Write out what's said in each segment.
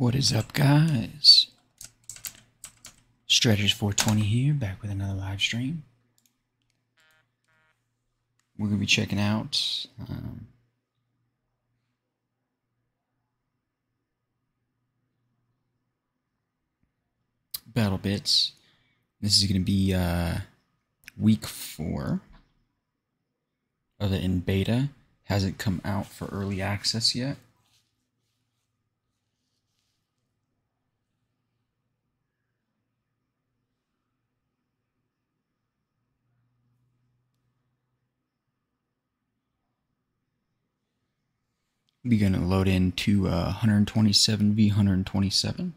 What is up, guys? Stretchers420 here, back with another live stream. We're going to be checking out BattleBits. This is going to be week 4 of it in beta. Hasn't come out for early access yet. We're going to load into 127 v 127.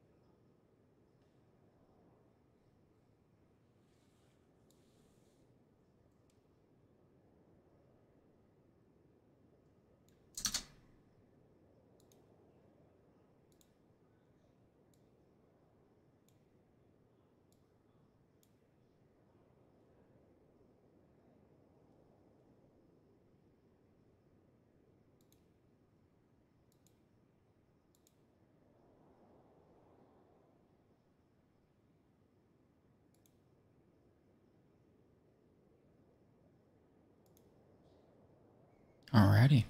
Alrighty.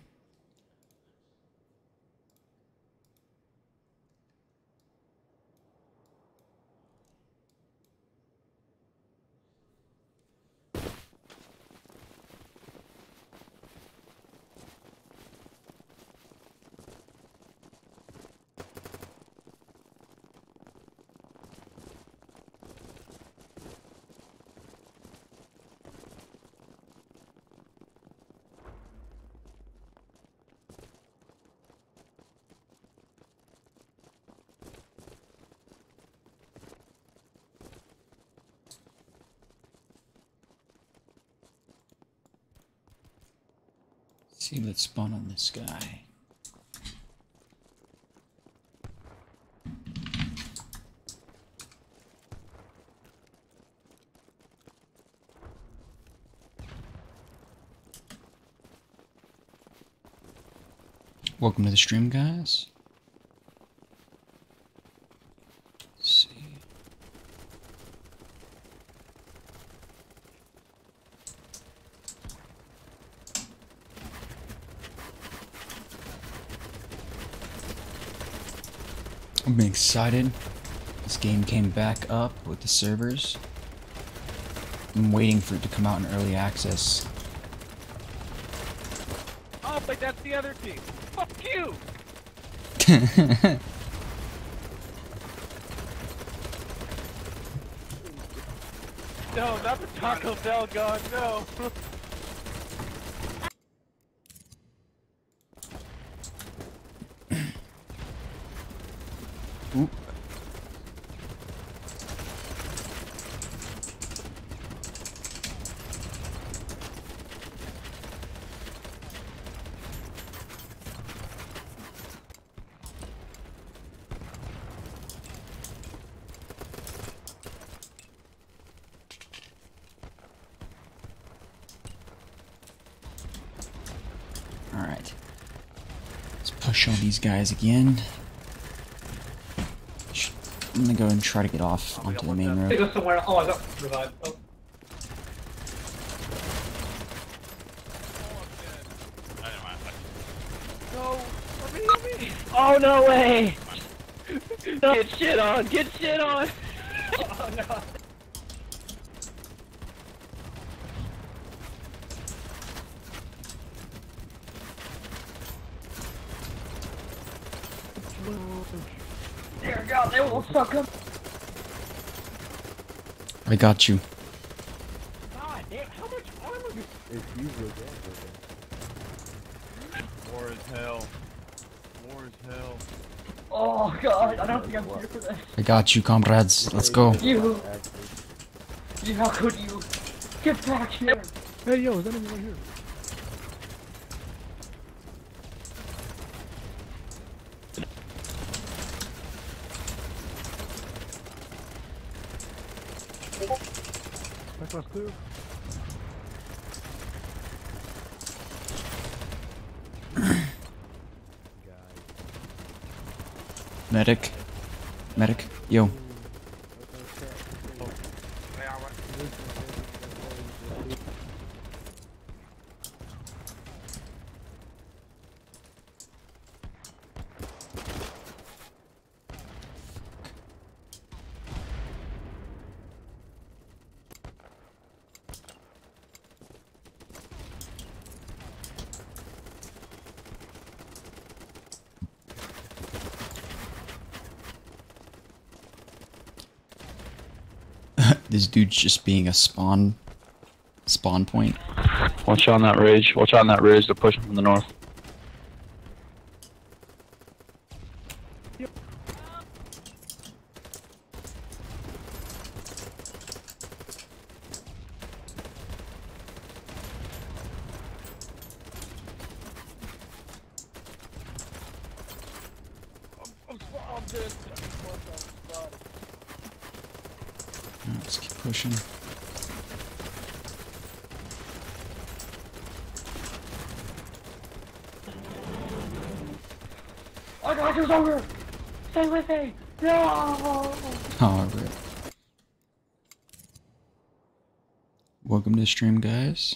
See, let's spawn on this guy. Welcome to the stream, guys. Let's see. I'm excited. This game came back up with the servers. I'm waiting for it to come out in early access. Oh, but that's the other team. Fuck you! No, not the Taco Bell gun, no! Oop. Alright. Let's push on these guys again. I'm gonna go and try to get off onto the main road. Go somewhere. Oh, I got revived. Oh. No! Help me! Oh, no way! No. Get shit on! Get shit on! Oh no. There we go, they will suck him. I got you. God damn, how much armor do It's usually dead. War is hell. War is hell. Oh god, I don't think I'm here for this. I got you, comrades. Let's go. You, how could you? Get back here. Hey, yo, is that anyone here? Back last clear. Medic. Medic. Yo. This dude's just being a spawn point. Watch on that ridge. Watch on that ridge. They're pushing from the north. Let's keep pushing. I got you over! Stay with me! No! Oh, rip. Welcome to the stream, guys.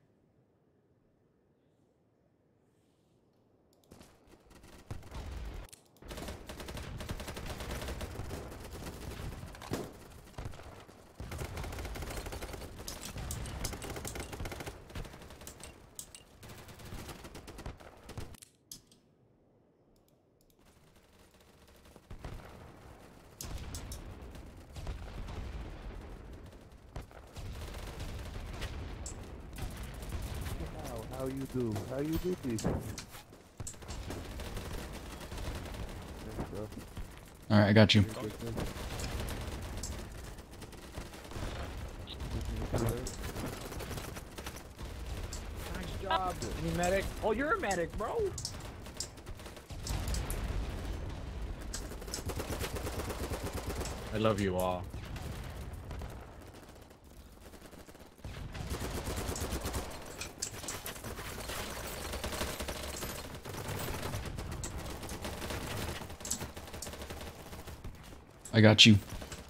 How you do? How you do this? Thanks, bro. Alright, I got you. Nice job. You medic? Oh, you're a medic, bro. I love you all. I got you.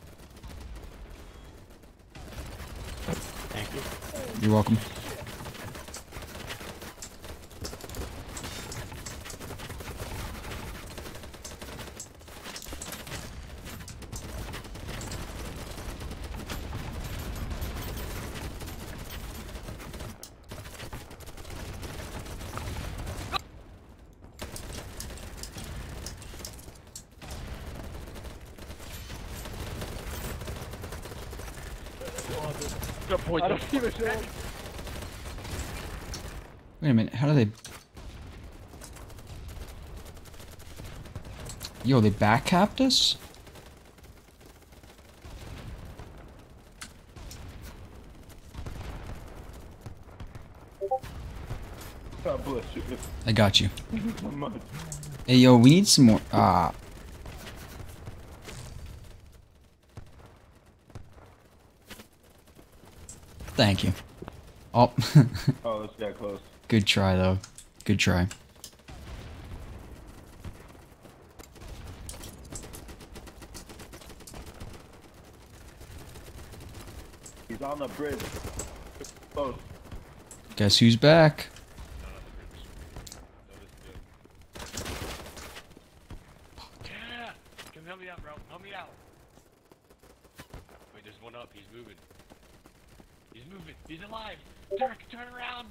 Thank you. You're welcome. I don't give a shit. Wait a minute, how do they... Yo, they backcapped us? God bless you. I got you. So much. Hey, yo, we need some more... Ah. Thank you. Oh. Oh, this got close. Good try, though. Good try. He's on the bridge. Close. Guess who's back? Yeah! Come help me out, bro. Help me out. Wait, there's one up. He's moving. He's moving. He's alive. Dirk, turn around.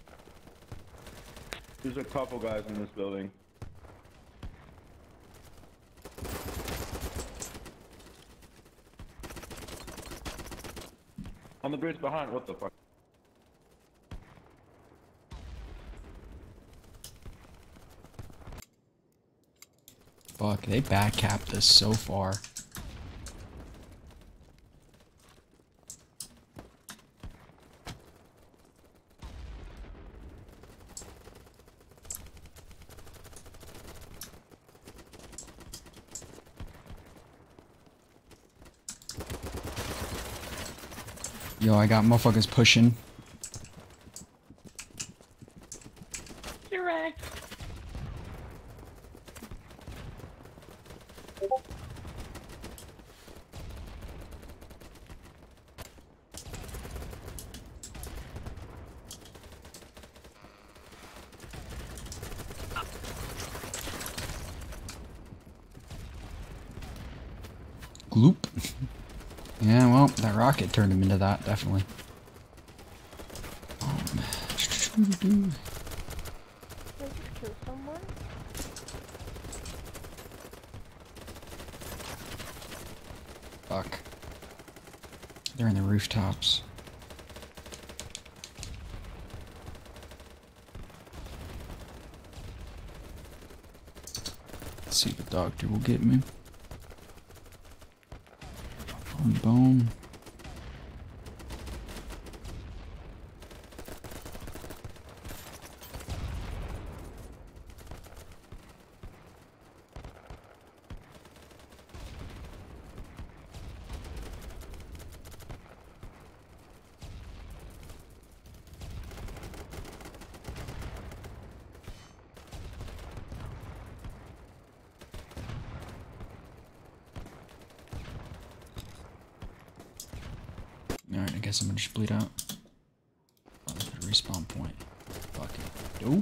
There's a couple guys in this building. On the bridge behind. What the fuck? Fuck, they backcapped us so far. Yo, I got motherfuckers pushing. Direct. Gloop. Yeah, well, that rocket turned him into that, definitely. Did I just kill someone? Fuck. They're in the rooftops. Let's see if the doctor will get me. Boom, boom. Alright, I guess I'm gonna just bleed out. Oh, there's a respawn point. Fuck it. Oh.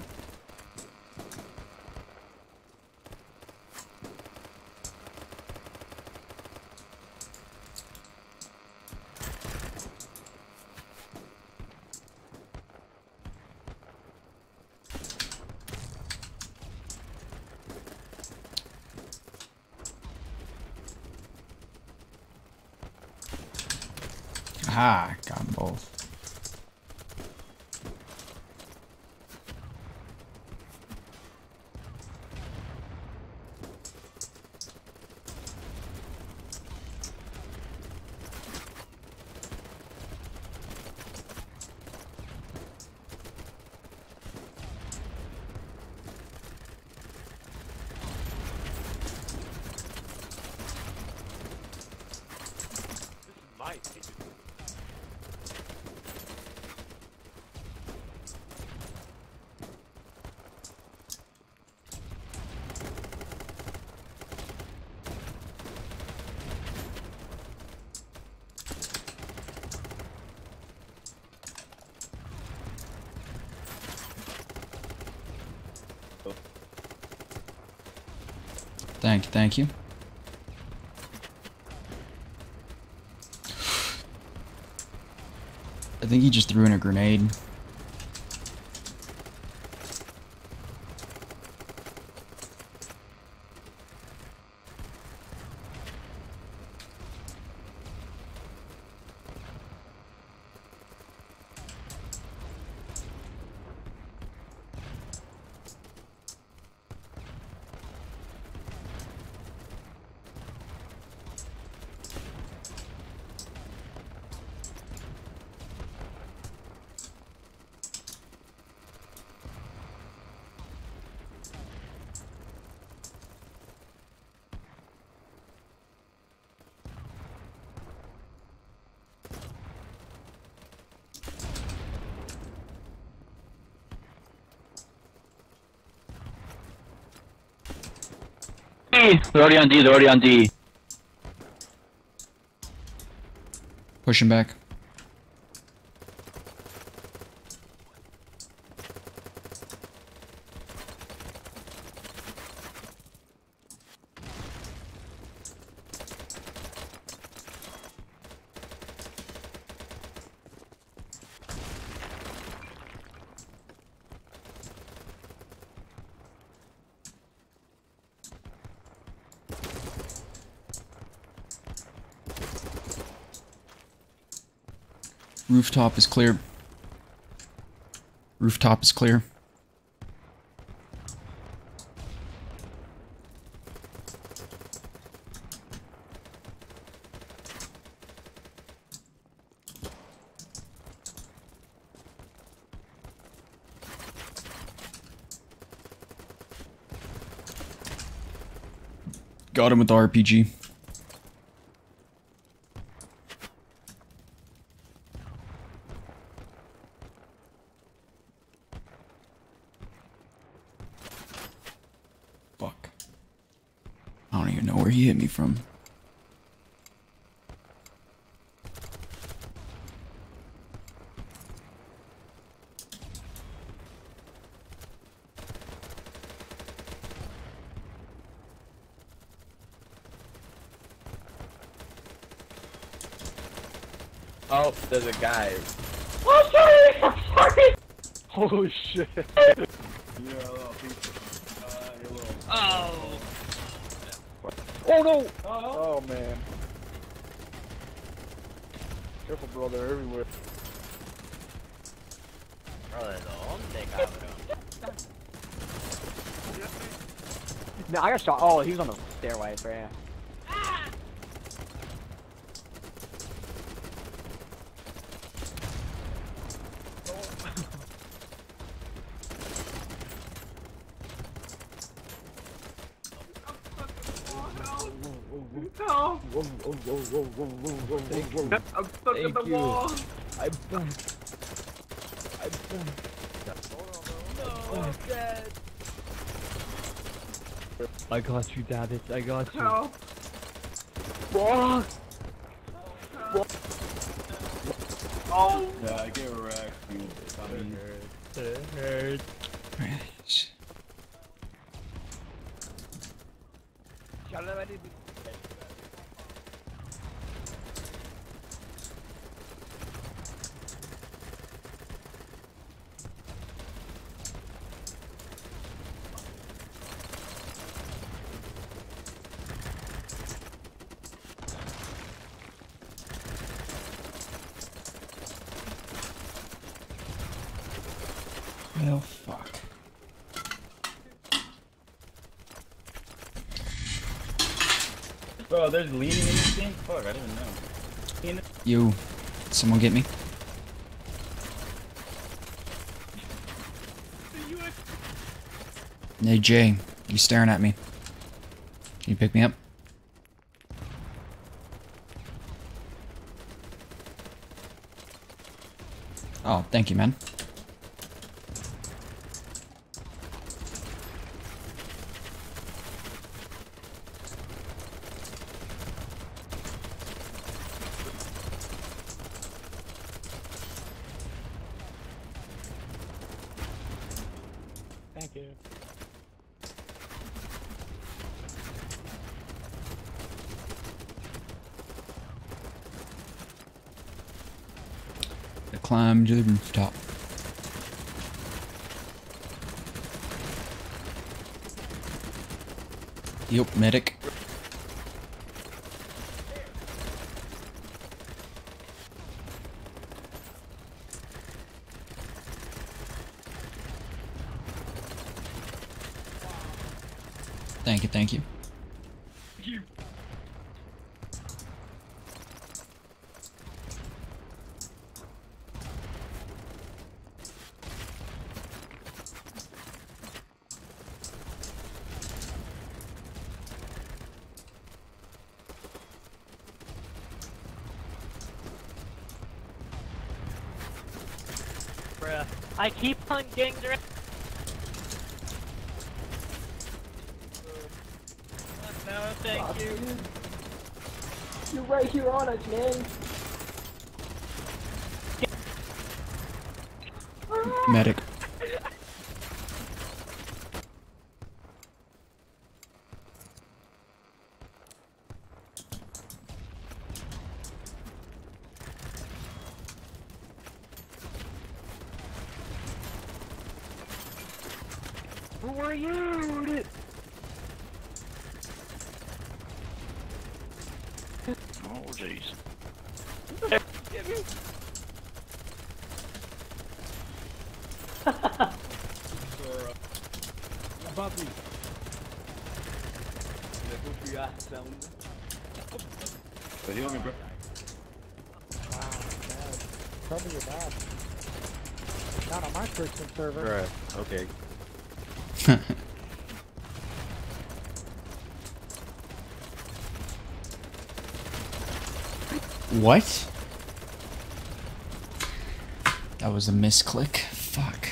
Aha, got them both. This is my team. Thank you. I think he just threw in a grenade. They're already on D, they're already on D. Pushing back. Rooftop is clear. Rooftop is clear. Got him with the RPG. Fuck. I don't don't even know where he hit me from. Oh, there's a guy. Oh, sorry! I'm sorry! Oh shit. You're a little piece. You're a little. Oh! Oh no! Oh, man. Careful, bro, they're everywhere. No, I got shot. Oh, he was on the stairways, right? Yeah. No! Whoa, whoa, whoa, whoa, whoa, whoa, whoa, whoa, whoa. I'm stuck in the Thank you. wall! I'm done. I'm done. No, I'm dead. I got you, David. I got you. Help! Whoa. Oh! Yeah, I get wrecked. You. I mean, It hurts. Right. Well, fuck. bro, there's leaning in this thing? Fuck, I didn't know. You, someone get me? Hey Jay, you staring at me. Can you pick me up? Oh, thank you, man. Thank you. I climbed to the rooftop. Yup, medic. Thank you, thank you. Bruh. I keep on getting direct. No, thank you. You're right here on us, man. Medic. Who are you? Oh, jeez. Puppy. But he only Tell me you're bad. Not on my Christian server. Okay. What? That was a misclick. Fuck.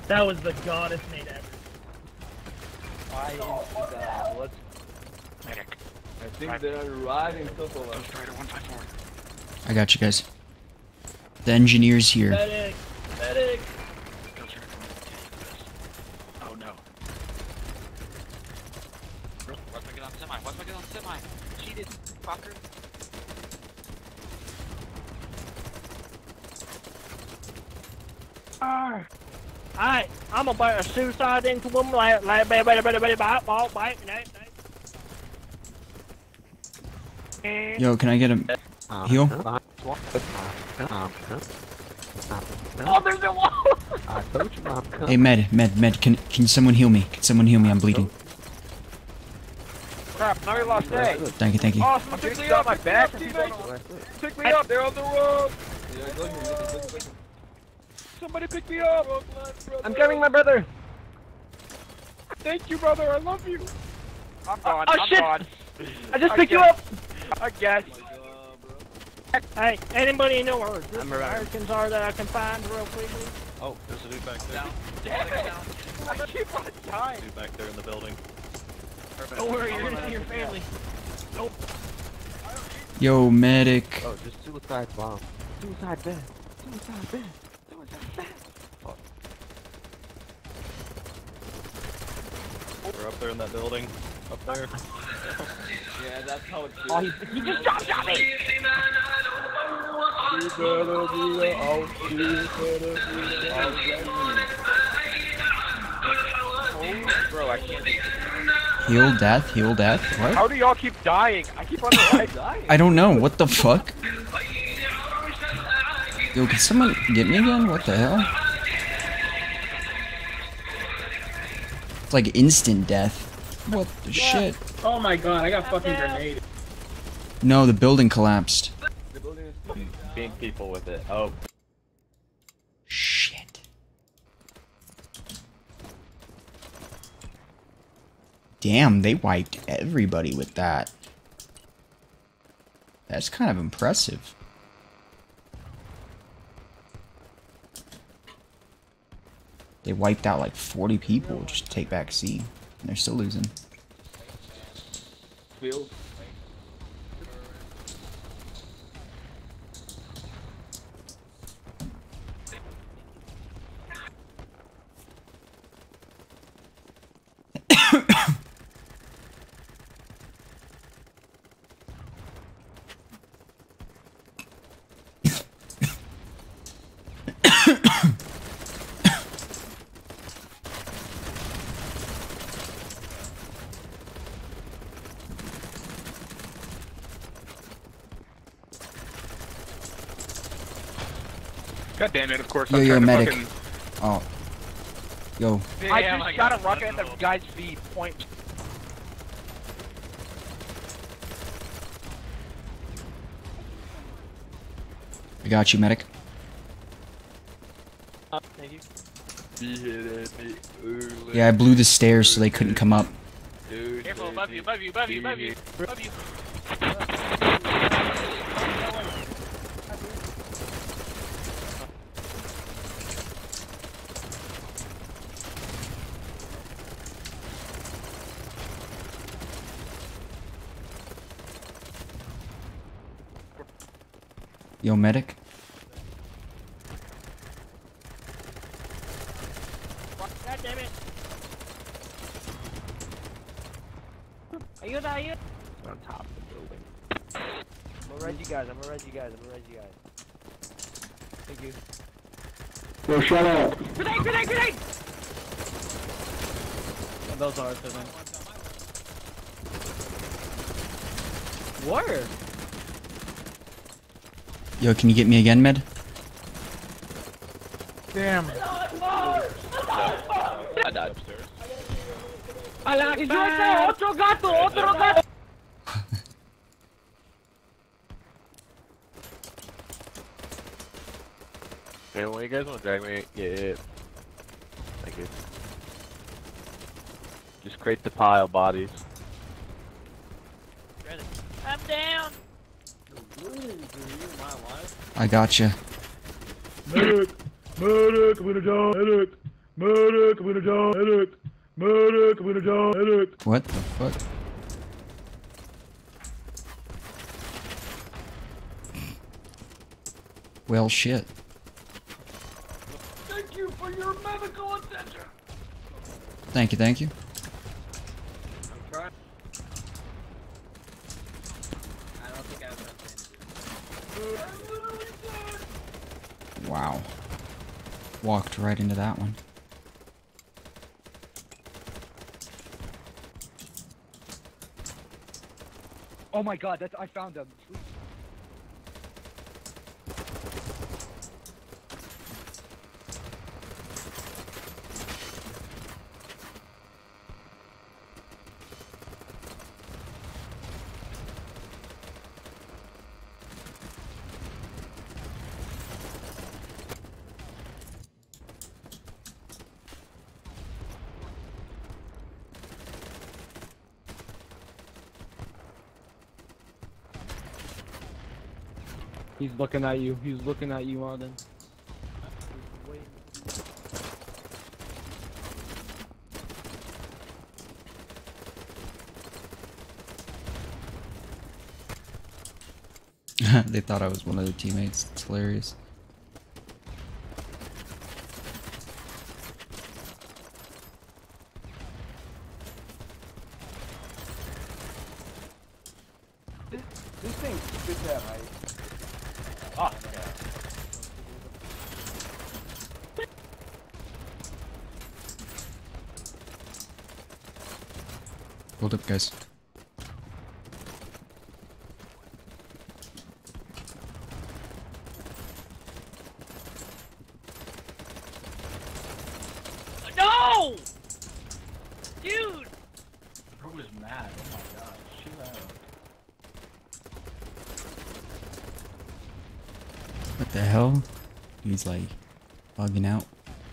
That was the goddest nade ever. I insta-dive. Let's... Medic. I think they're riding Topo. Ghost Rider 154. I got you guys. The engineer's here. Medic! Medic! Ghost Rider 154. Oh no. Watch me get on semi. Watch me get on semi. Cheated, fucker. Alright, I'm about to suicide into him like bite. Yo, can I get a heal? Oh, there's a wall! I told you I'm coming. Hey, med. Can someone heal me? Can someone heal me? I'm bleeding. Crap, now you lost A. Thank you. Oh, someone pick me up, my back. Pick me up, they're on the road. Somebody pick me up. I'm coming, my brother! Thank you, brother. I love you. I'm gone. Oh, I'm shit. gone. I just picked you up! I guess. Hey, anybody know where I'm around. Americans are that I can find real quickly? Oh, there's a dude back there. Damn it. I keep on dying. Dude back there in the building. Don't worry, you're gonna see your family. Yo, medic. Oh, just suicide bomb. Suicide vest. Suicide vest. Suicide vest. Fuck. We're up there in that building. Up there. Yeah, that's how it's Oh, he just dropped on me! Bro, I can't. Heal death. What? How do y'all keep dying? I keep on dying. I don't know. What the fuck? Yo, can someone get me again? What the hell? It's like instant death. What the shit? Oh my god, I got fucking grenade. No, the building collapsed. The building is Being people with it. Oh. Shit. Damn, they wiped everybody with that. That's kind of impressive. They wiped out like 40 people just to take back C. And they're still losing. field. God damn it, of course. Yo, I'm you're a trying to medic. Oh. Yo. I just shot a rocket at the guy's feet. Point. I got you, medic. Thank you. Yeah, I blew the stairs so they couldn't come up. Careful, above you. Yo, medic. God damn it! Are you? On top of the building. I'm gonna res you guys. Thank you. Yo, shut up. Grenade! And those are so then. Where? Yo, can you get me again, med? Damn. I died upstairs. He's right there! Otro gato! Hey, when you guys want to drag me, yeah. Thank you. Just create the pile bodies. I'm down! I got you. Medic, I'm gonna die. Medic, I'm gonna die. Medic. Medic, I'm gonna die. Medic. What the fuck? Well, shit. Thank you for your medical attention. Thank you, thank you. I'm trying. I don't think I have enough I'm literally dead. Wow. Walked right into that one. Oh my god, that's I found them. He's looking at you. He's looking at you, Arden. They thought I was one of their teammates. It's hilarious. This thing's good to have height. Oh, yeah. Hold up, guys. No! Dude! Bro was mad. Oh my god. Chill out. What the hell? He's like bugging out.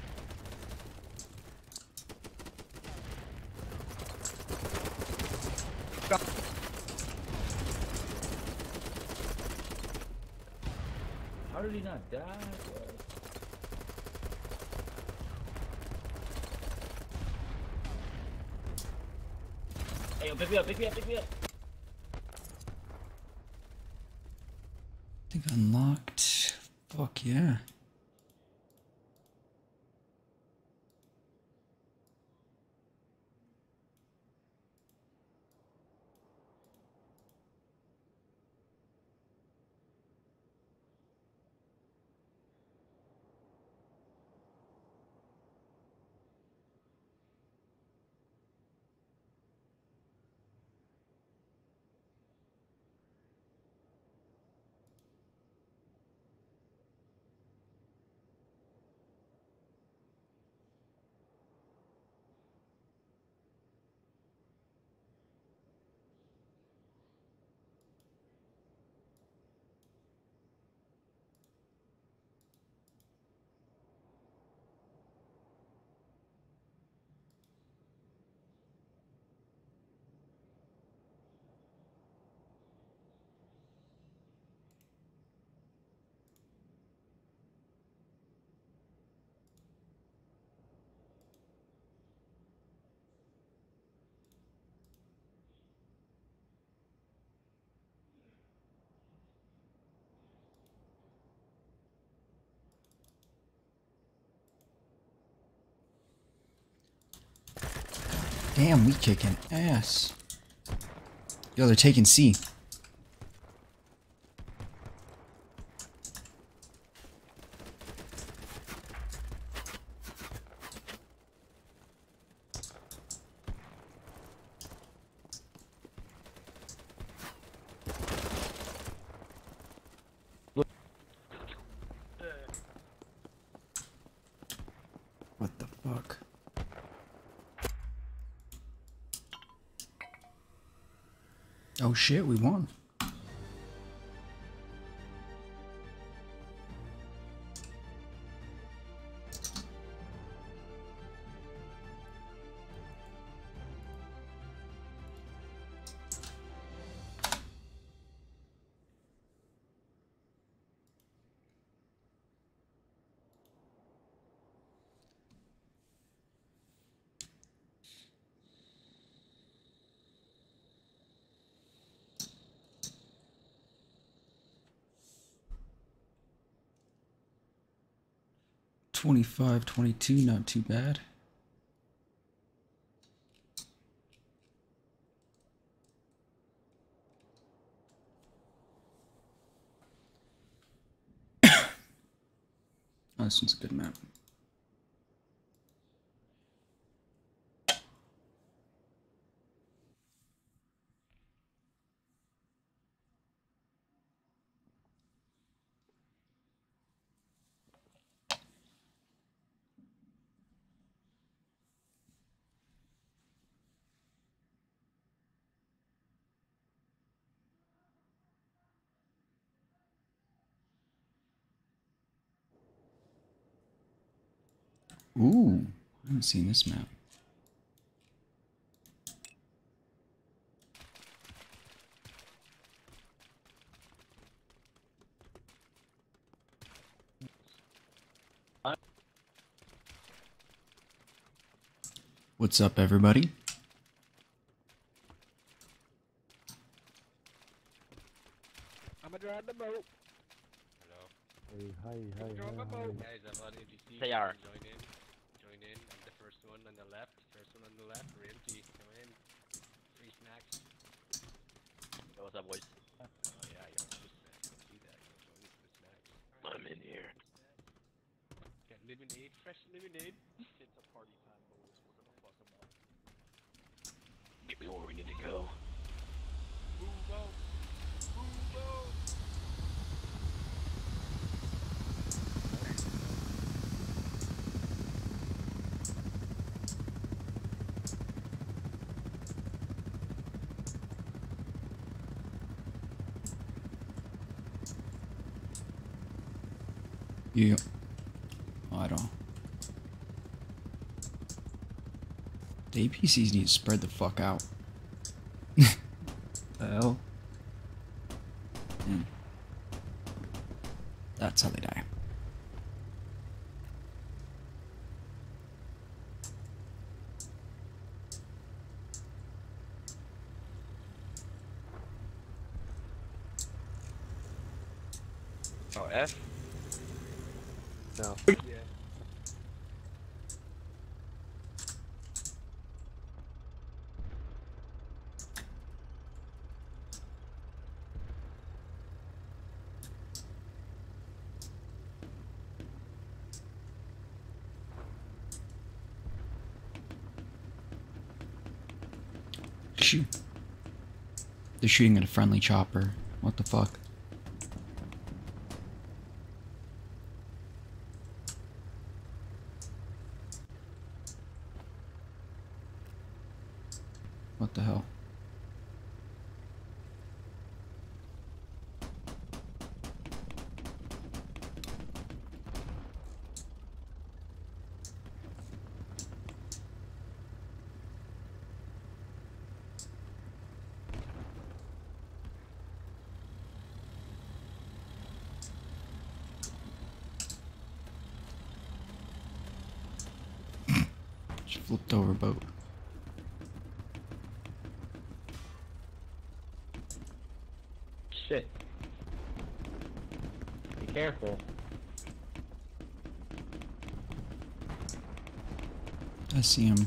How did he not die? Hey, yo, pick me up, pick me up, pick me up. I think unlocked. Fuck yeah. Damn, we kicking ass. Yo, they're taking C. What the fuck? Oh shit, we won. 25-22, not too bad. Oh, this one's a good map. Ooh, I haven't seen this map. What's up, everybody? I'ma drive the boat. Hello. Hey, hi. Drive my boat. Guys, I'm on NGC. They are. Join in. Join in. I'm the first one on the left. First one on the left. We're empty. Come in. Free snacks. Yo, what's up, boys? Oh yeah, yo, free snacks. Don't see that. Yo, join us for snacks. I'm in here. Got lemonade. Fresh lemonade. It's a party time, boys. We're gonna fuck 'em up. Get me where we need to go. Move out. Move out. Yeah. Oh, I don't. The APCs need to spread the fuck out. The hell? And that's how they die. Oh, F? No. Shoot. They're shooting at a friendly chopper. What the fuck? What the hell? She flipped over boat. Shit. Be careful. I see him.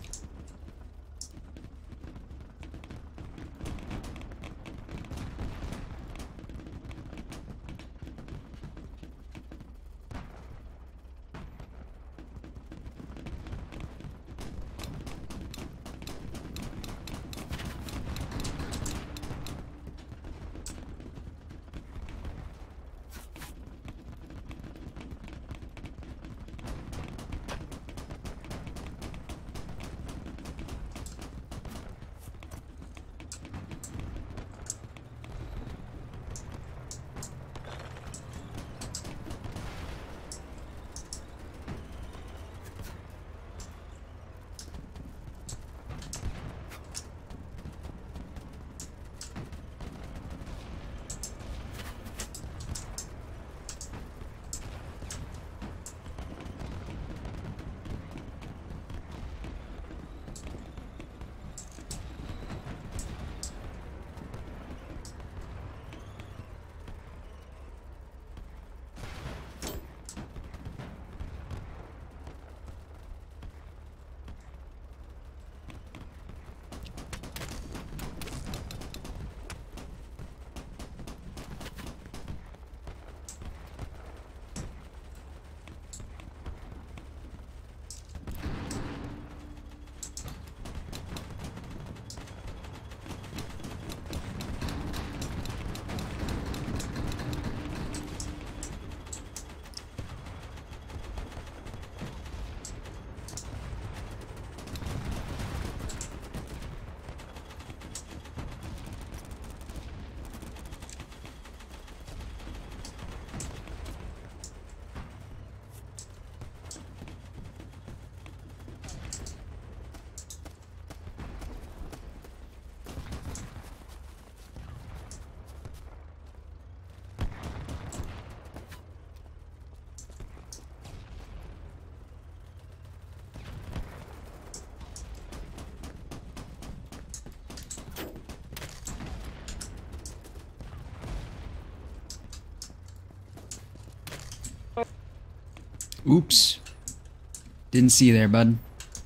Oops. Didn't see you there, bud.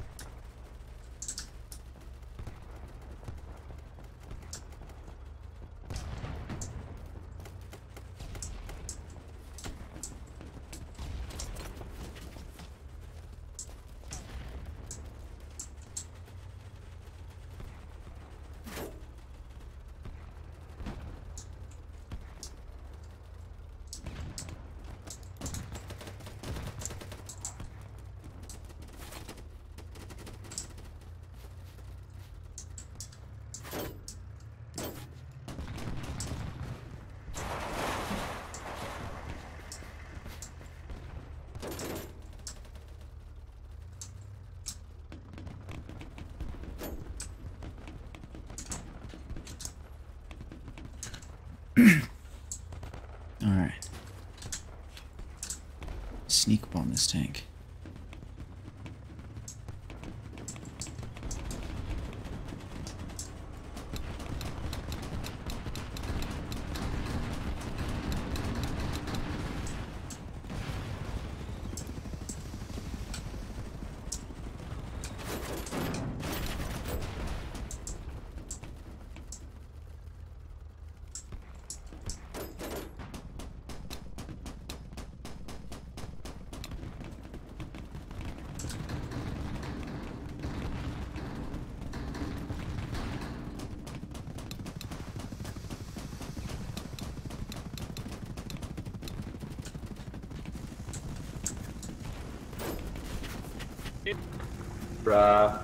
Alright. Sneak up on this tank. Bruh.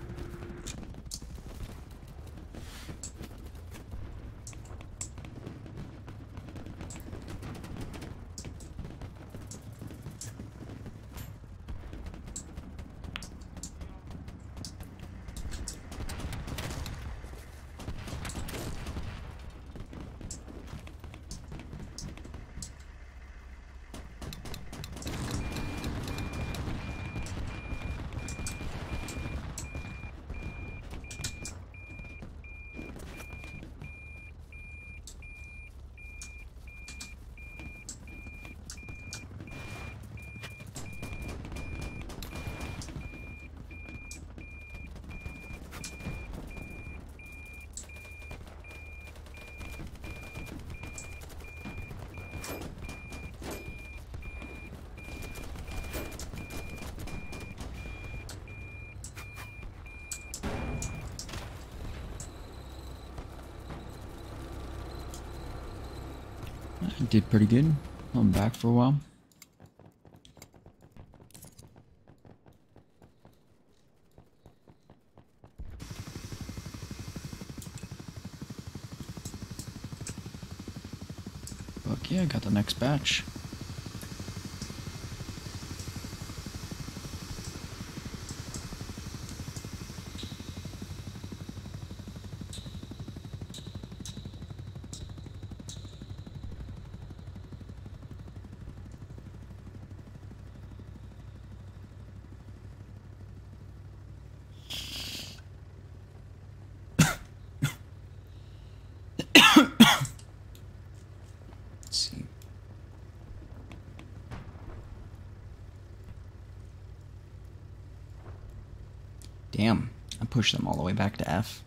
I did pretty good. I'm back for a while. Fuck yeah, I got the next batch. Let's see. Damn, I pushed them all the way back to F.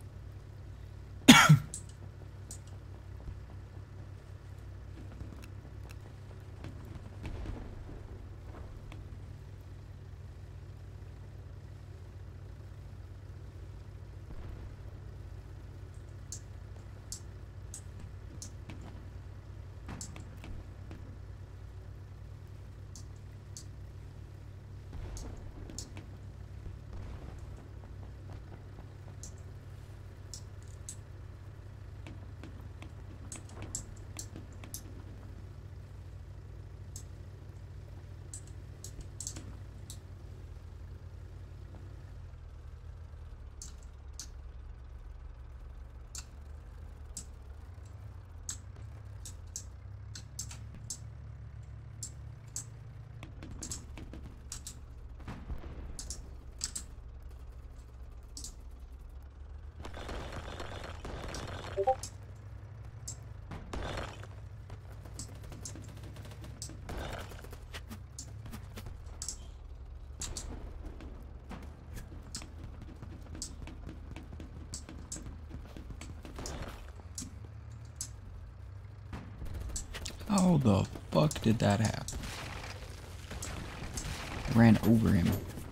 How the fuck did that happen? I ran over him.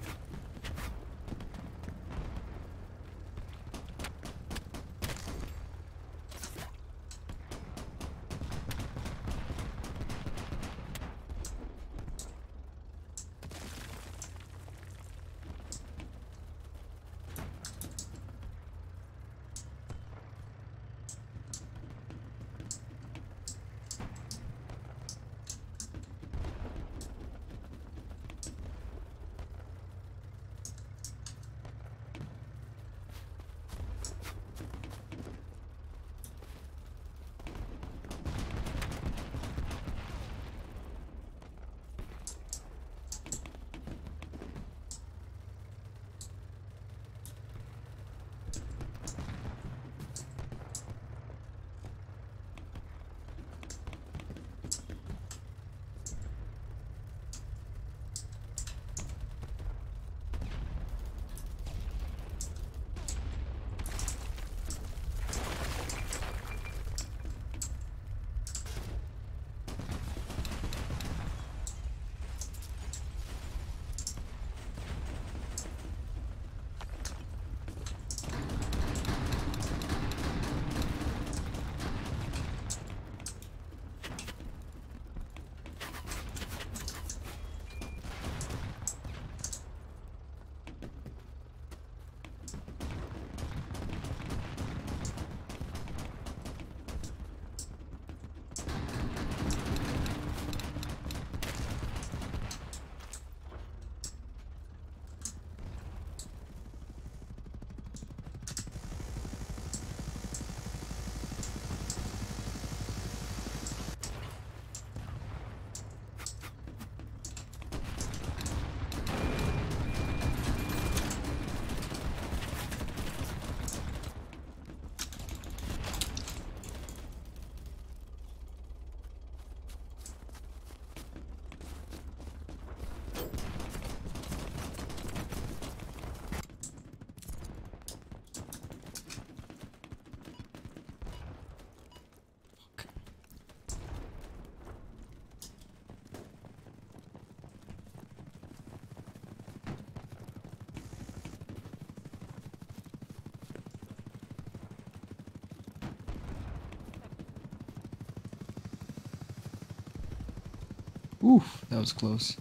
Oof, that was close.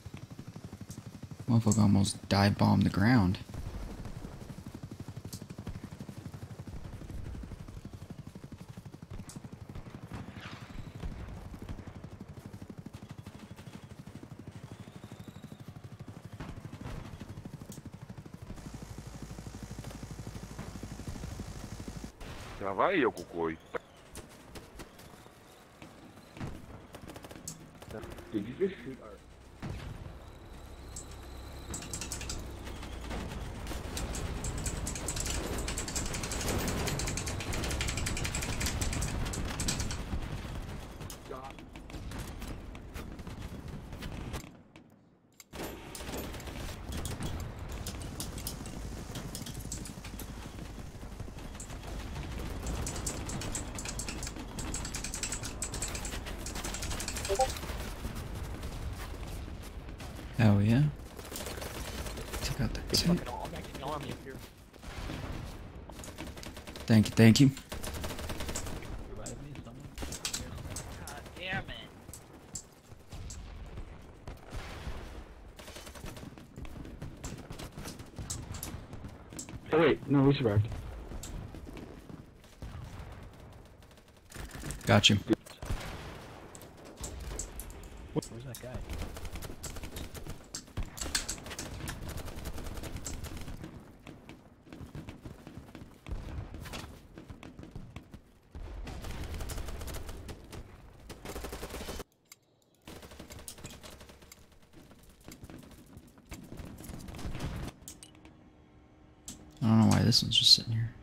Motherfucker almost dive bombed the ground. Já vai eu, Cocoi. Did you just shoot our... Hell yeah. Took out that tank. Thank you, thank you. God damn it. Oh wait, no, we survived. Got you. Where's that guy? I don't know why this one's just sitting here.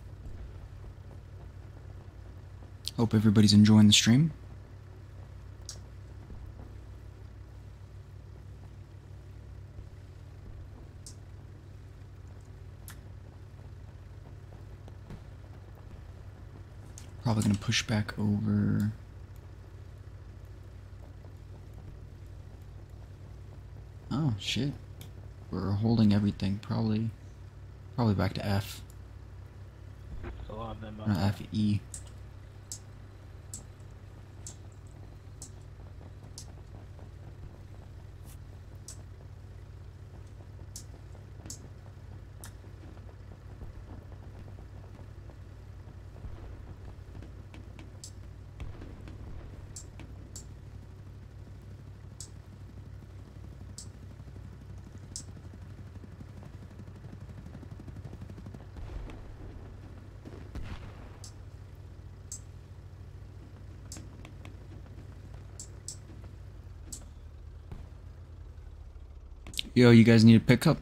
Hope everybody's enjoying the stream. Probably gonna push back over. Oh shit. We're holding everything. Probably back to F. A lot of them. Not F, E. Yo, you guys need a pickup?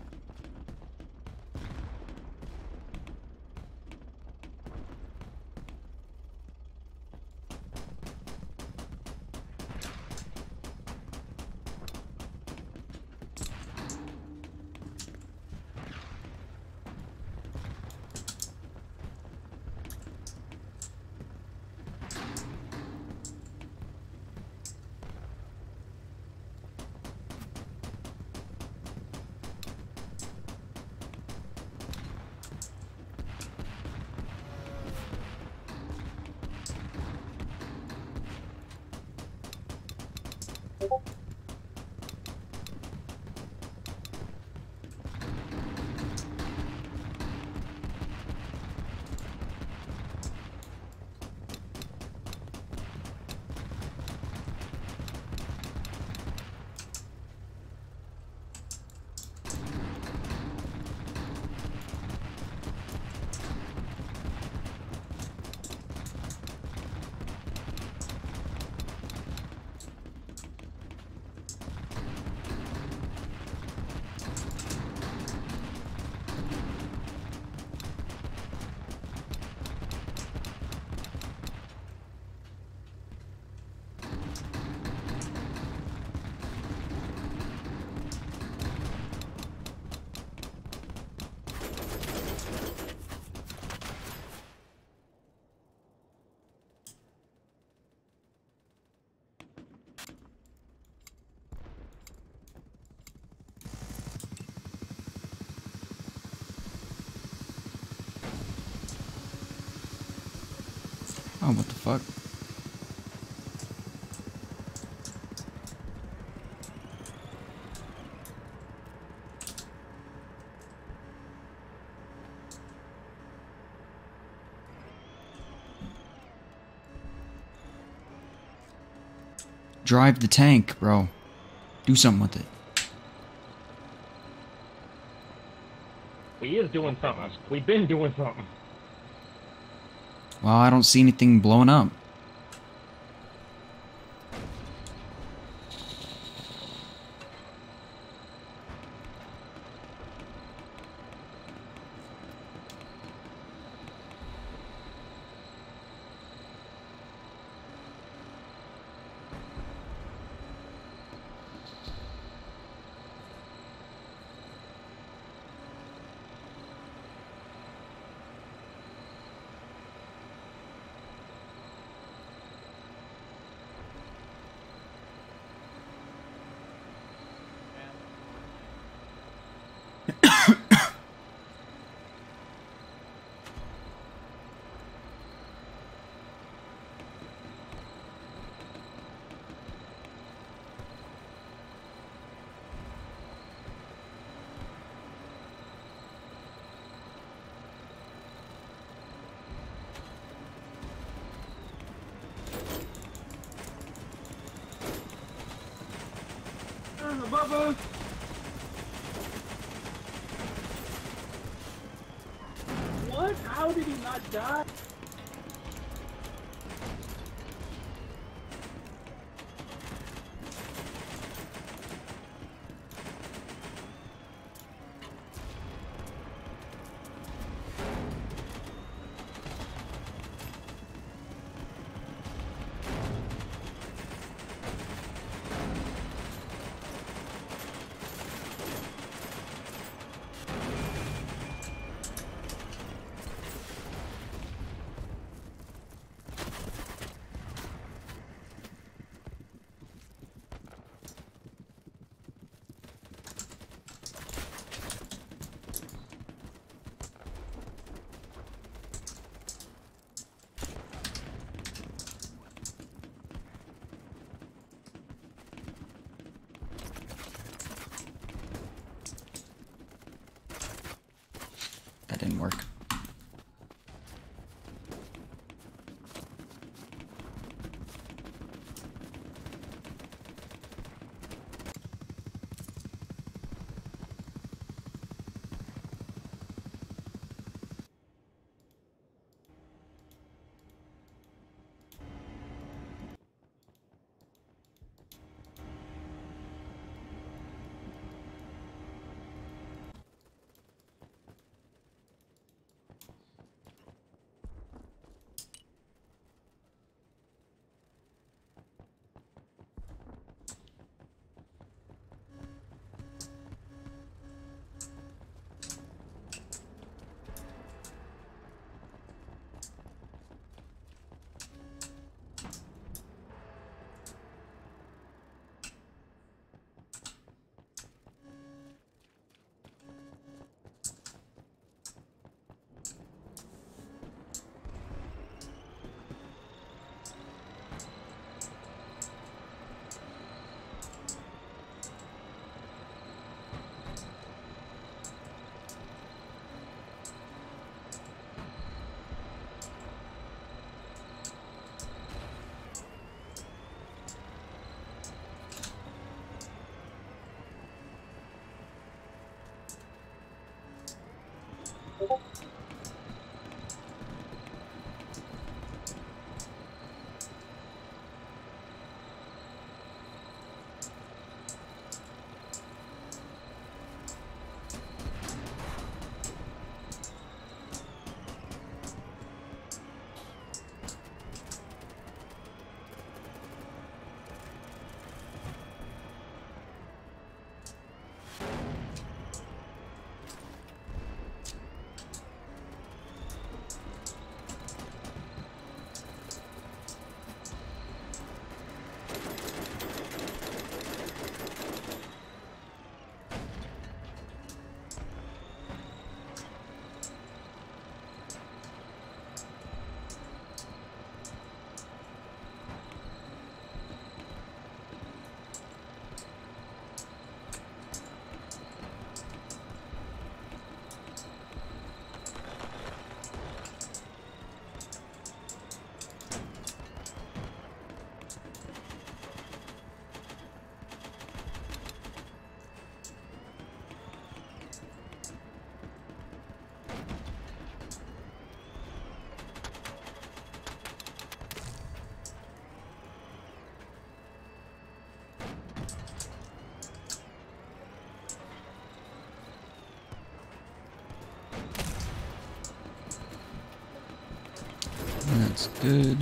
Oh, what the fuck? Drive the tank, bro. Do something with it. We is doing something. We've been doing something. Well, I don't see anything blowing up. Above us! What? How did he not die? work. That's good.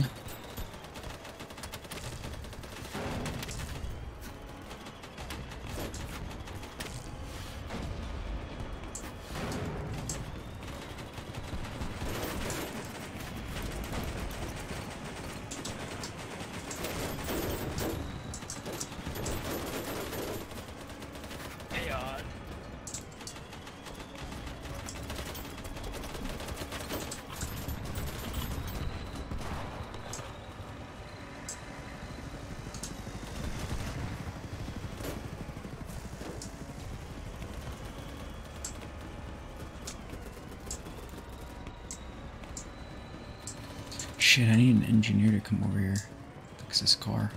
Shit, I need an engineer to come over here, fix this car.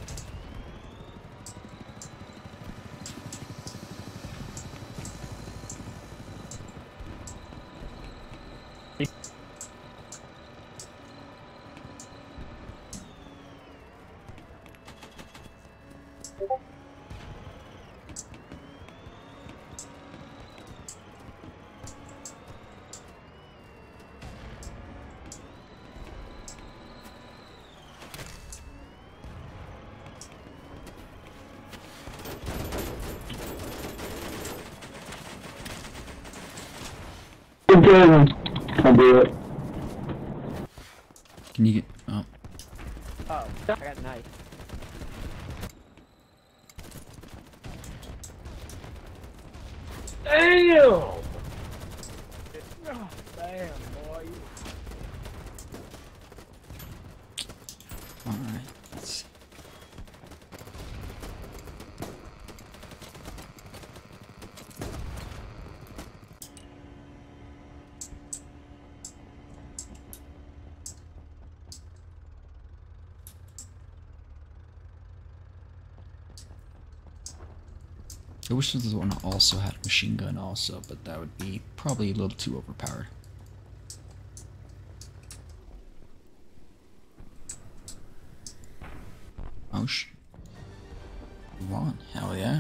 I'll do it. Can you get... Oh. Oh, I got a knife. Damn! Oh, damn, boy. Alright. Let's... I wish this one also had a machine gun also, but that would be probably a little too overpowered. Oh sh... Come on, hell yeah.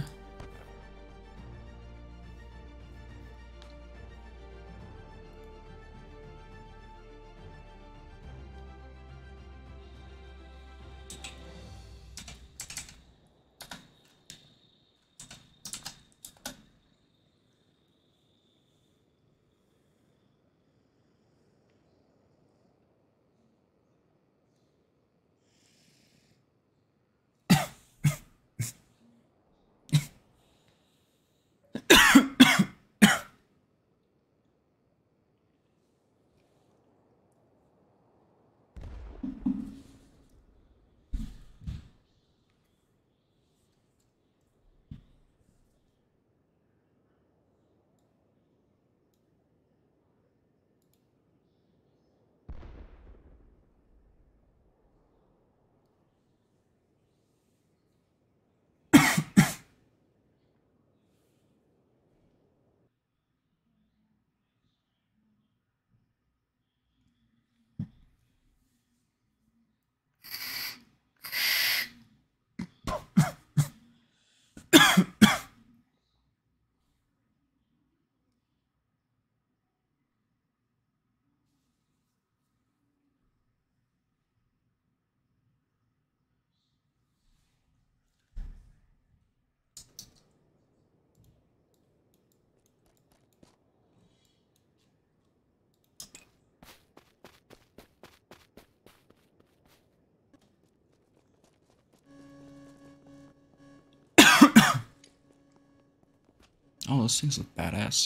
Oh, those things look badass.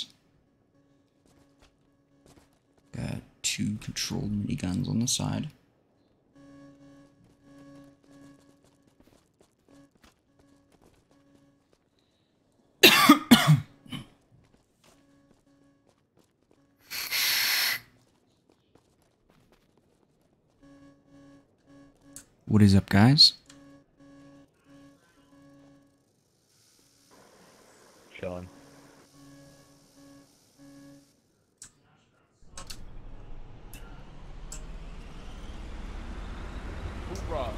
Got 2 controlled miniguns on the side. What is up, guys? Chilling. Hoorah.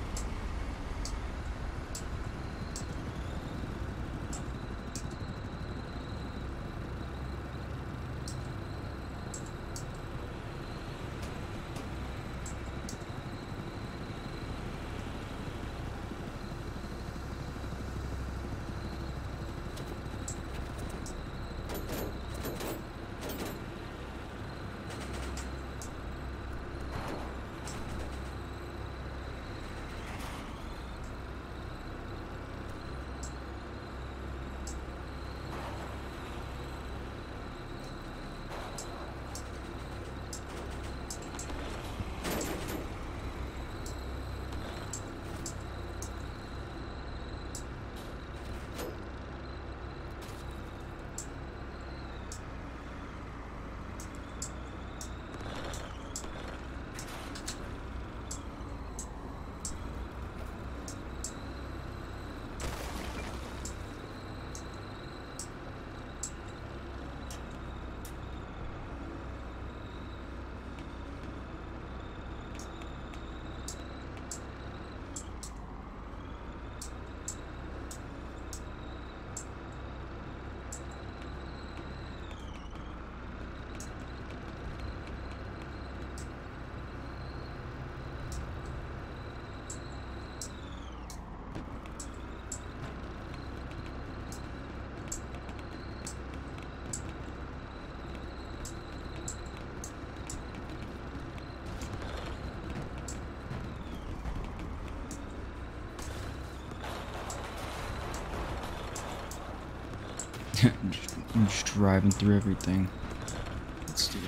I'm just driving through everything. Let's do it.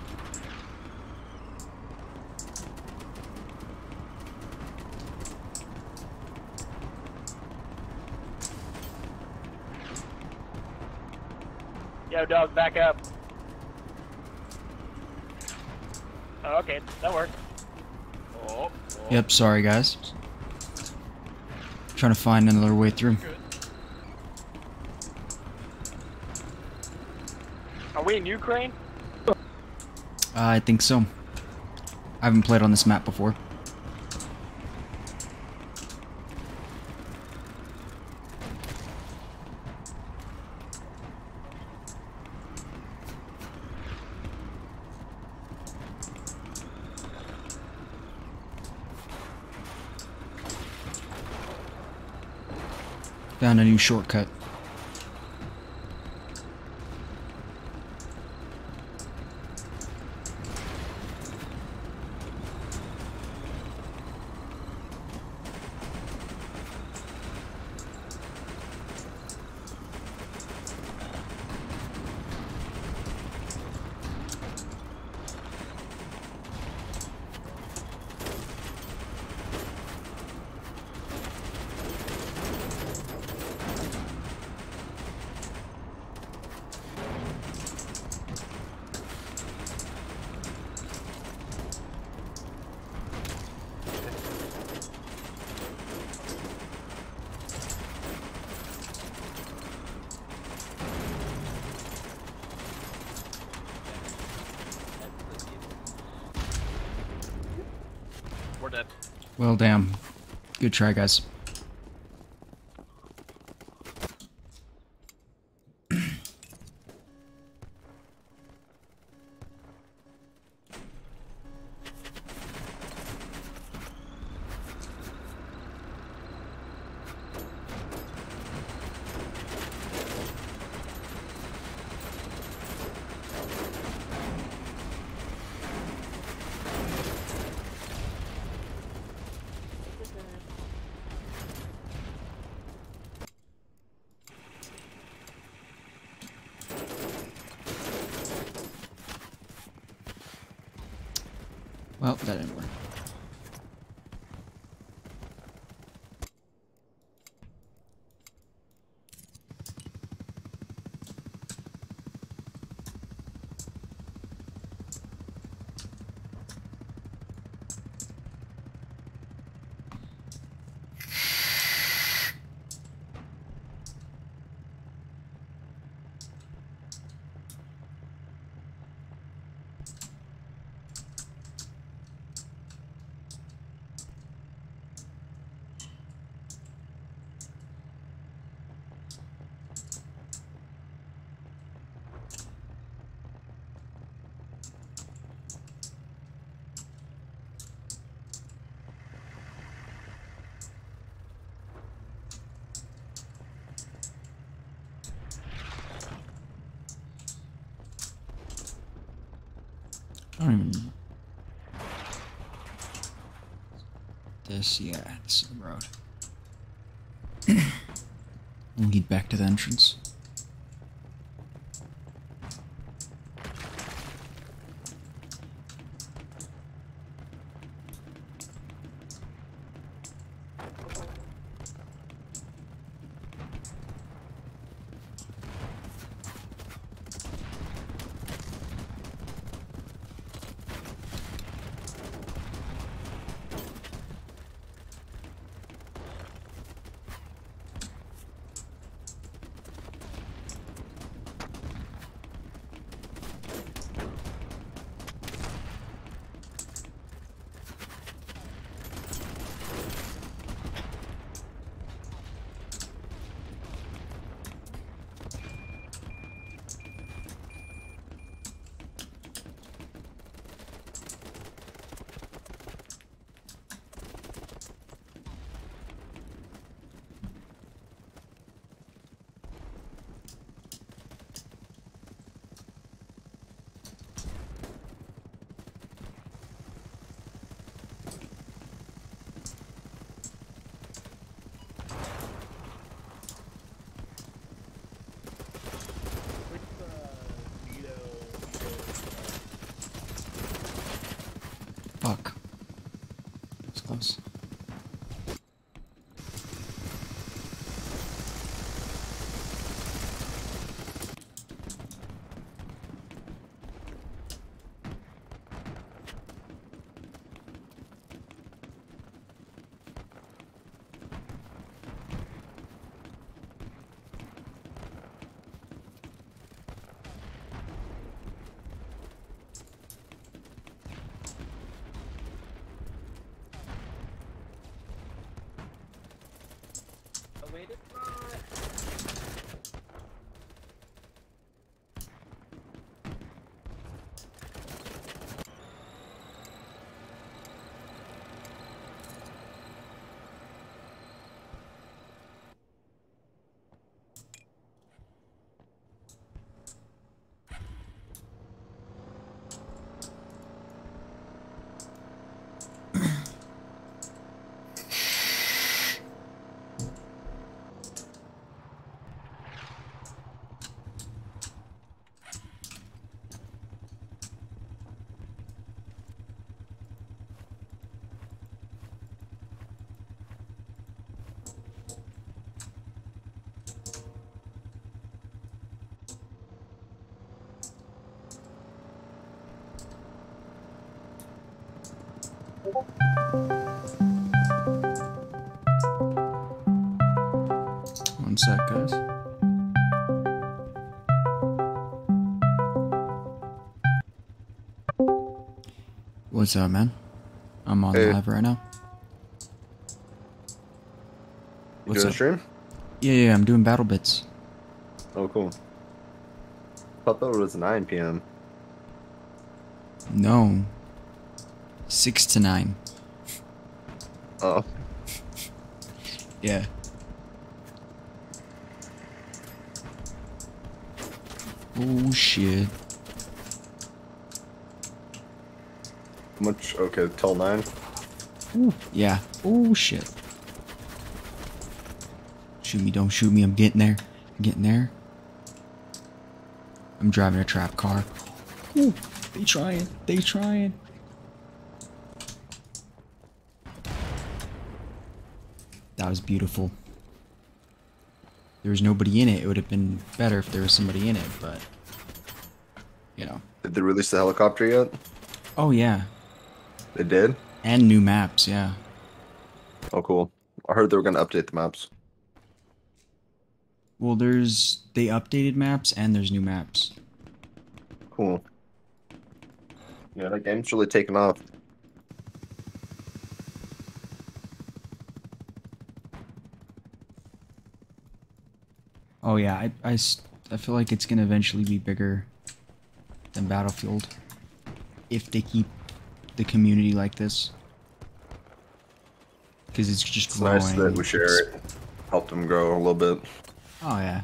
Yo, dog, back up. Oh, okay, that worked. Oh, Yep, sorry guys. Trying to find another way through. good. we in Ukraine? I think so. I haven't played on this map before. Found a new shortcut. We're dead. Well, damn. Good try, guys. Well, that didn't work. I don't even... This, yeah, this is the road. Lead back to the entrance. Fuck. It's close. One sec, guys. What's up, man? I'm on Hey. live right now. You What's doing a up? stream? Yeah, I'm doing battle bits. Oh, cool. Thought that was 9 p.m. No. 6 to 9. Oh. Yeah. Oh shit. How much? Okay, till 9. Yeah. Oh shit. Shoot me, don't shoot me. I'm getting there. I'm getting there. I'm driving a trap car. Ooh, they trying. They trying. That was beautiful. There was nobody in it. It would have been better if there was somebody in it, but you know. Did they release the helicopter yet? Oh yeah. They did? And new maps, yeah. Oh, cool. I heard they were going to update the maps. Well, they updated maps and there's new maps. Cool. Yeah, that game's really taken off. Oh yeah, I feel like it's gonna eventually be bigger than Battlefield if they keep the community like this. Because it's just It's growing. nice that we share it. Help them grow a little bit. Oh yeah.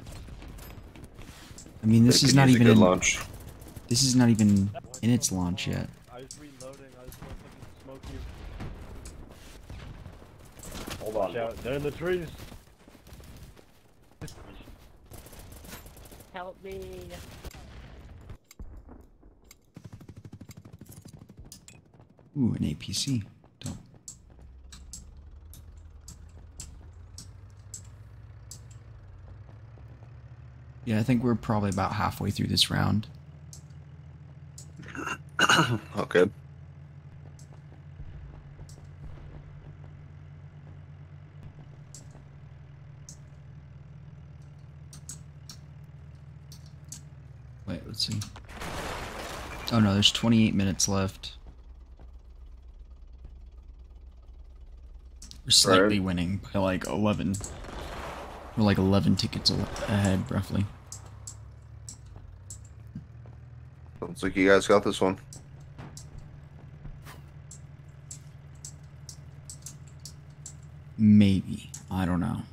I mean, this They is could not use a even good in, launch. this is not even in its launch yet. I was reloading. I just want to smoke you. Hold on. Shout, they're in the trees. Help me. Ooh, an APC. Dope. Yeah, I think we're probably about halfway through this round. Okay. Wait, let's see. Oh no, there's 28 minutes left. We're slightly winning by like 11. We're like 11 tickets ahead, roughly. Looks like you guys got this one. Maybe. I don't know.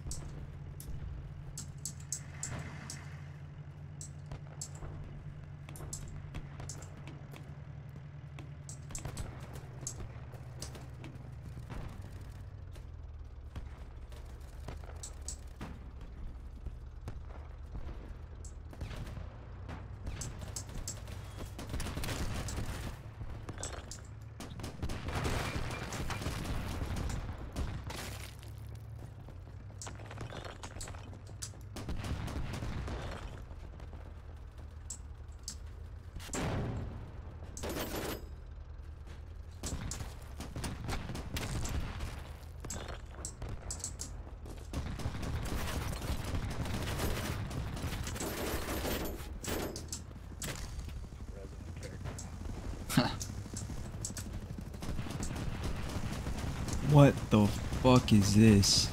What the fuck is this?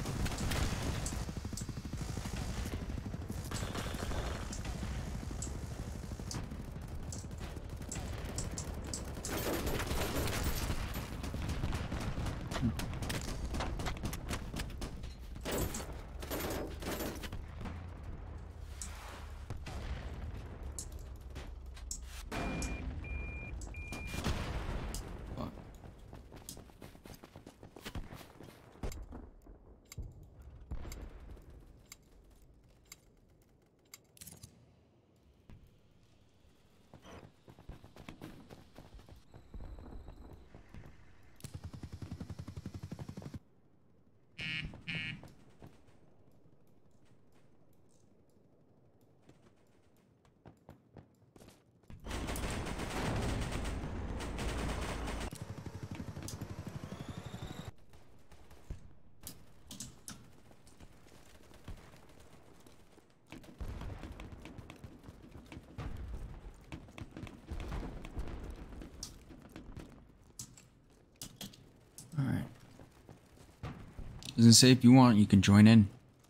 I was gonna say, if you want, you can join in.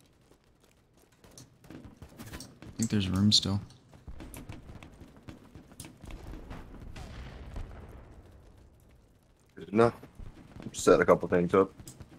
I think there's room still. No. Set a couple things up.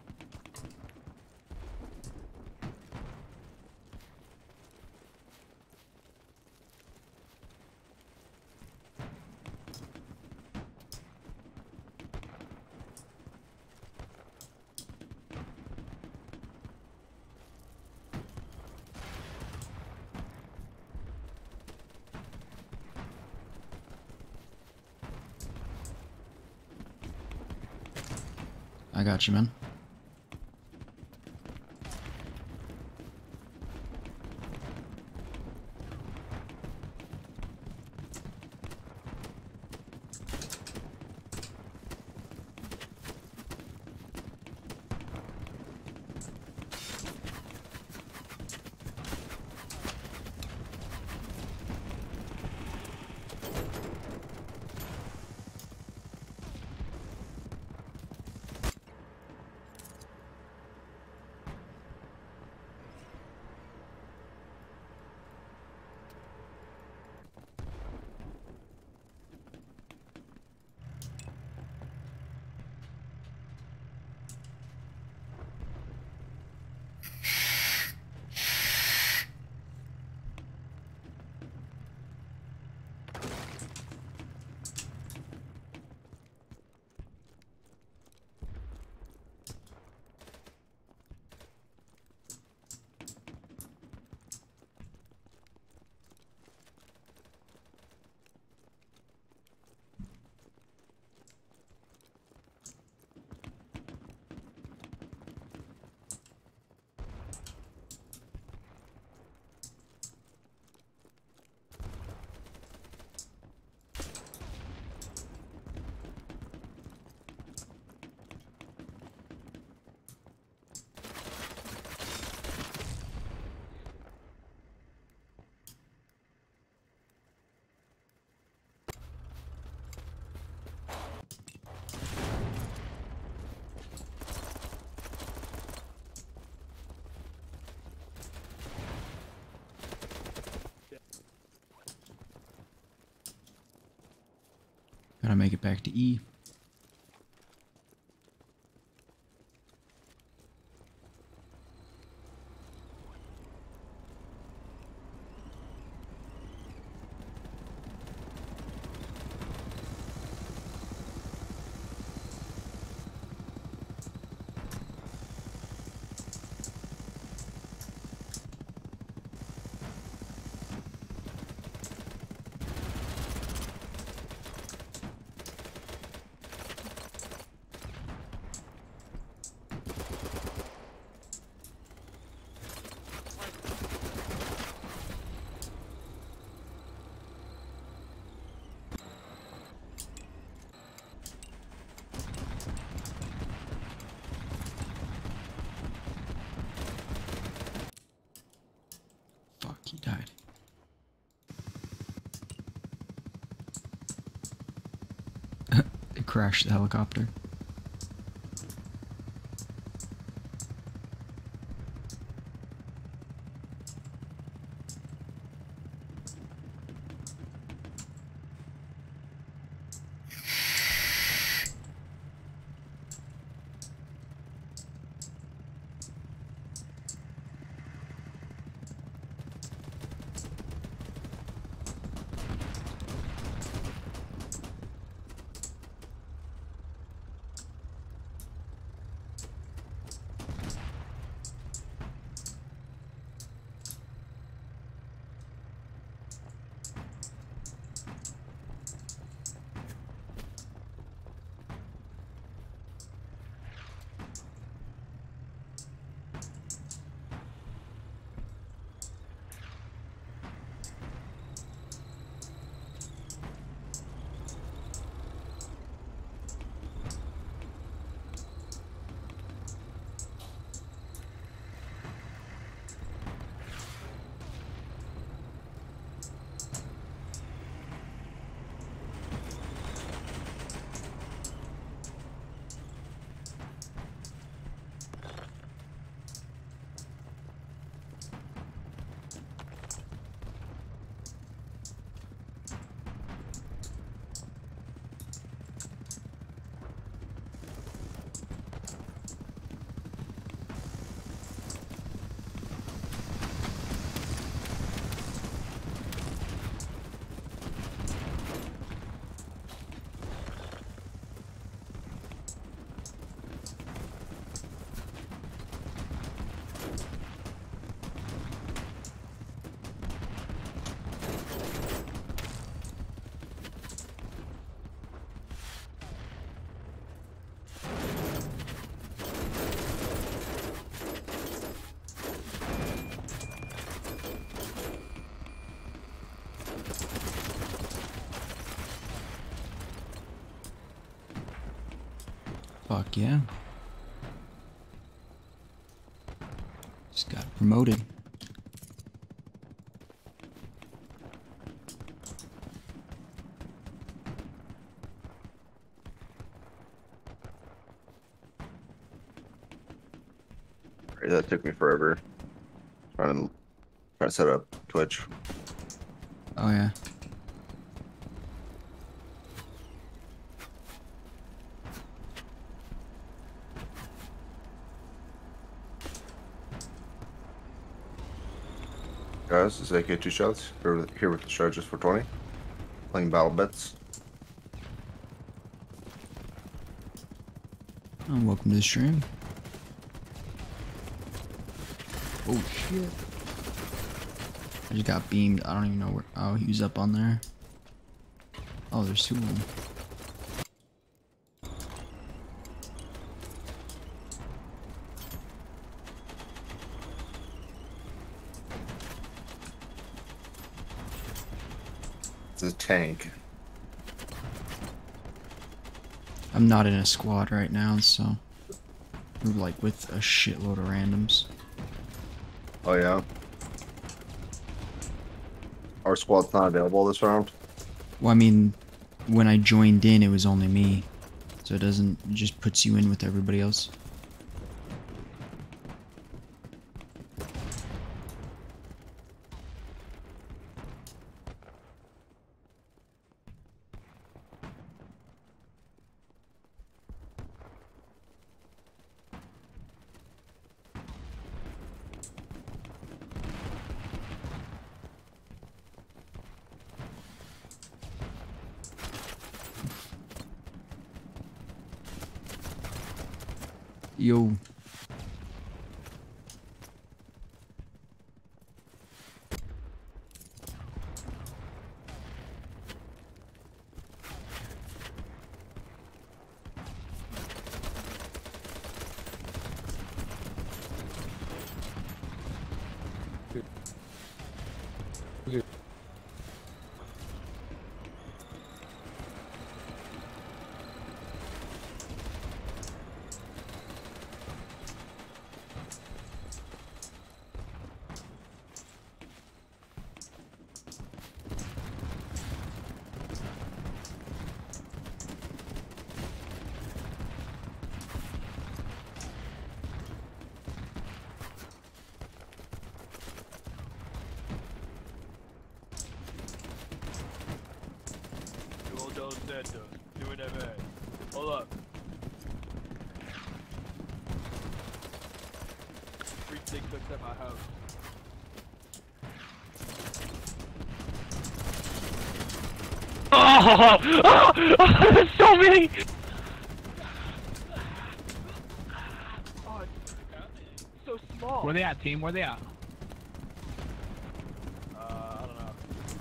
I got you, man. Gotta make it back to E. Fuck, he died. It crashed the helicopter. Fuck yeah. Just got promoted. That took me forever. Trying to set up Twitch. Oh yeah. Guys, this is AK 2 Shots. Here with the charges for 20. Playing Battle Bits. Oh, welcome to the stream. Oh shit. I just got beamed. I don't even know where. Oh, he was up on there. Oh, there's two of them. It's a tank. I'm not in a squad right now, so we're like with a shitload of randoms. Oh yeah. Our squad's not available this round. Well, I mean, when I joined in, it was only me, so it just puts you in with everybody else. Yo. Doing that bad. Hold up. Free stick cooks at my house. Oh, there's so many. Oh, it's so small. Where they at, team? Where they at? I don't know.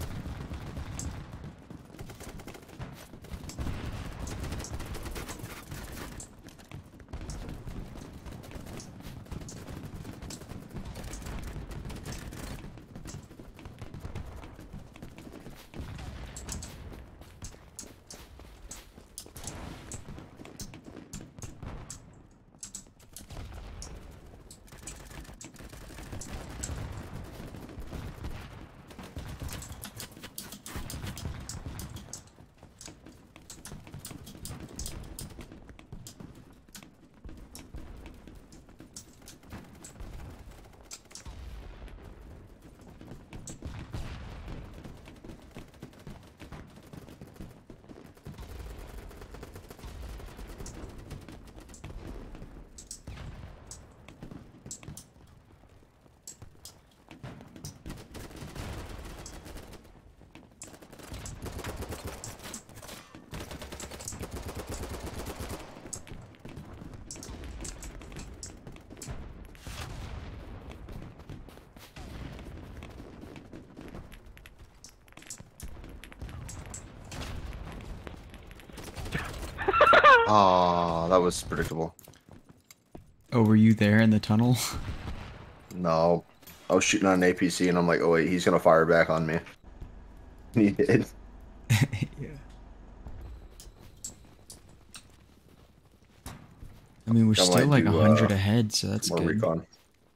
Ah, that was predictable. Oh, were you there in the tunnel? No. I was shooting on an APC and I'm like, oh wait, he's gonna fire back on me. He did. Yeah. I mean, we're I still might like do, 100 ahead, so that's more good. recon.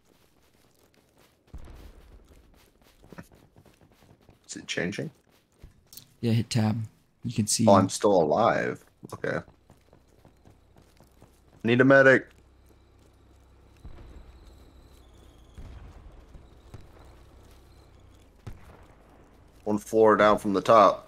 Is it changing? Yeah, hit tab. You can see. Oh, I'm still alive. Okay. Need a medic. One floor down from the top.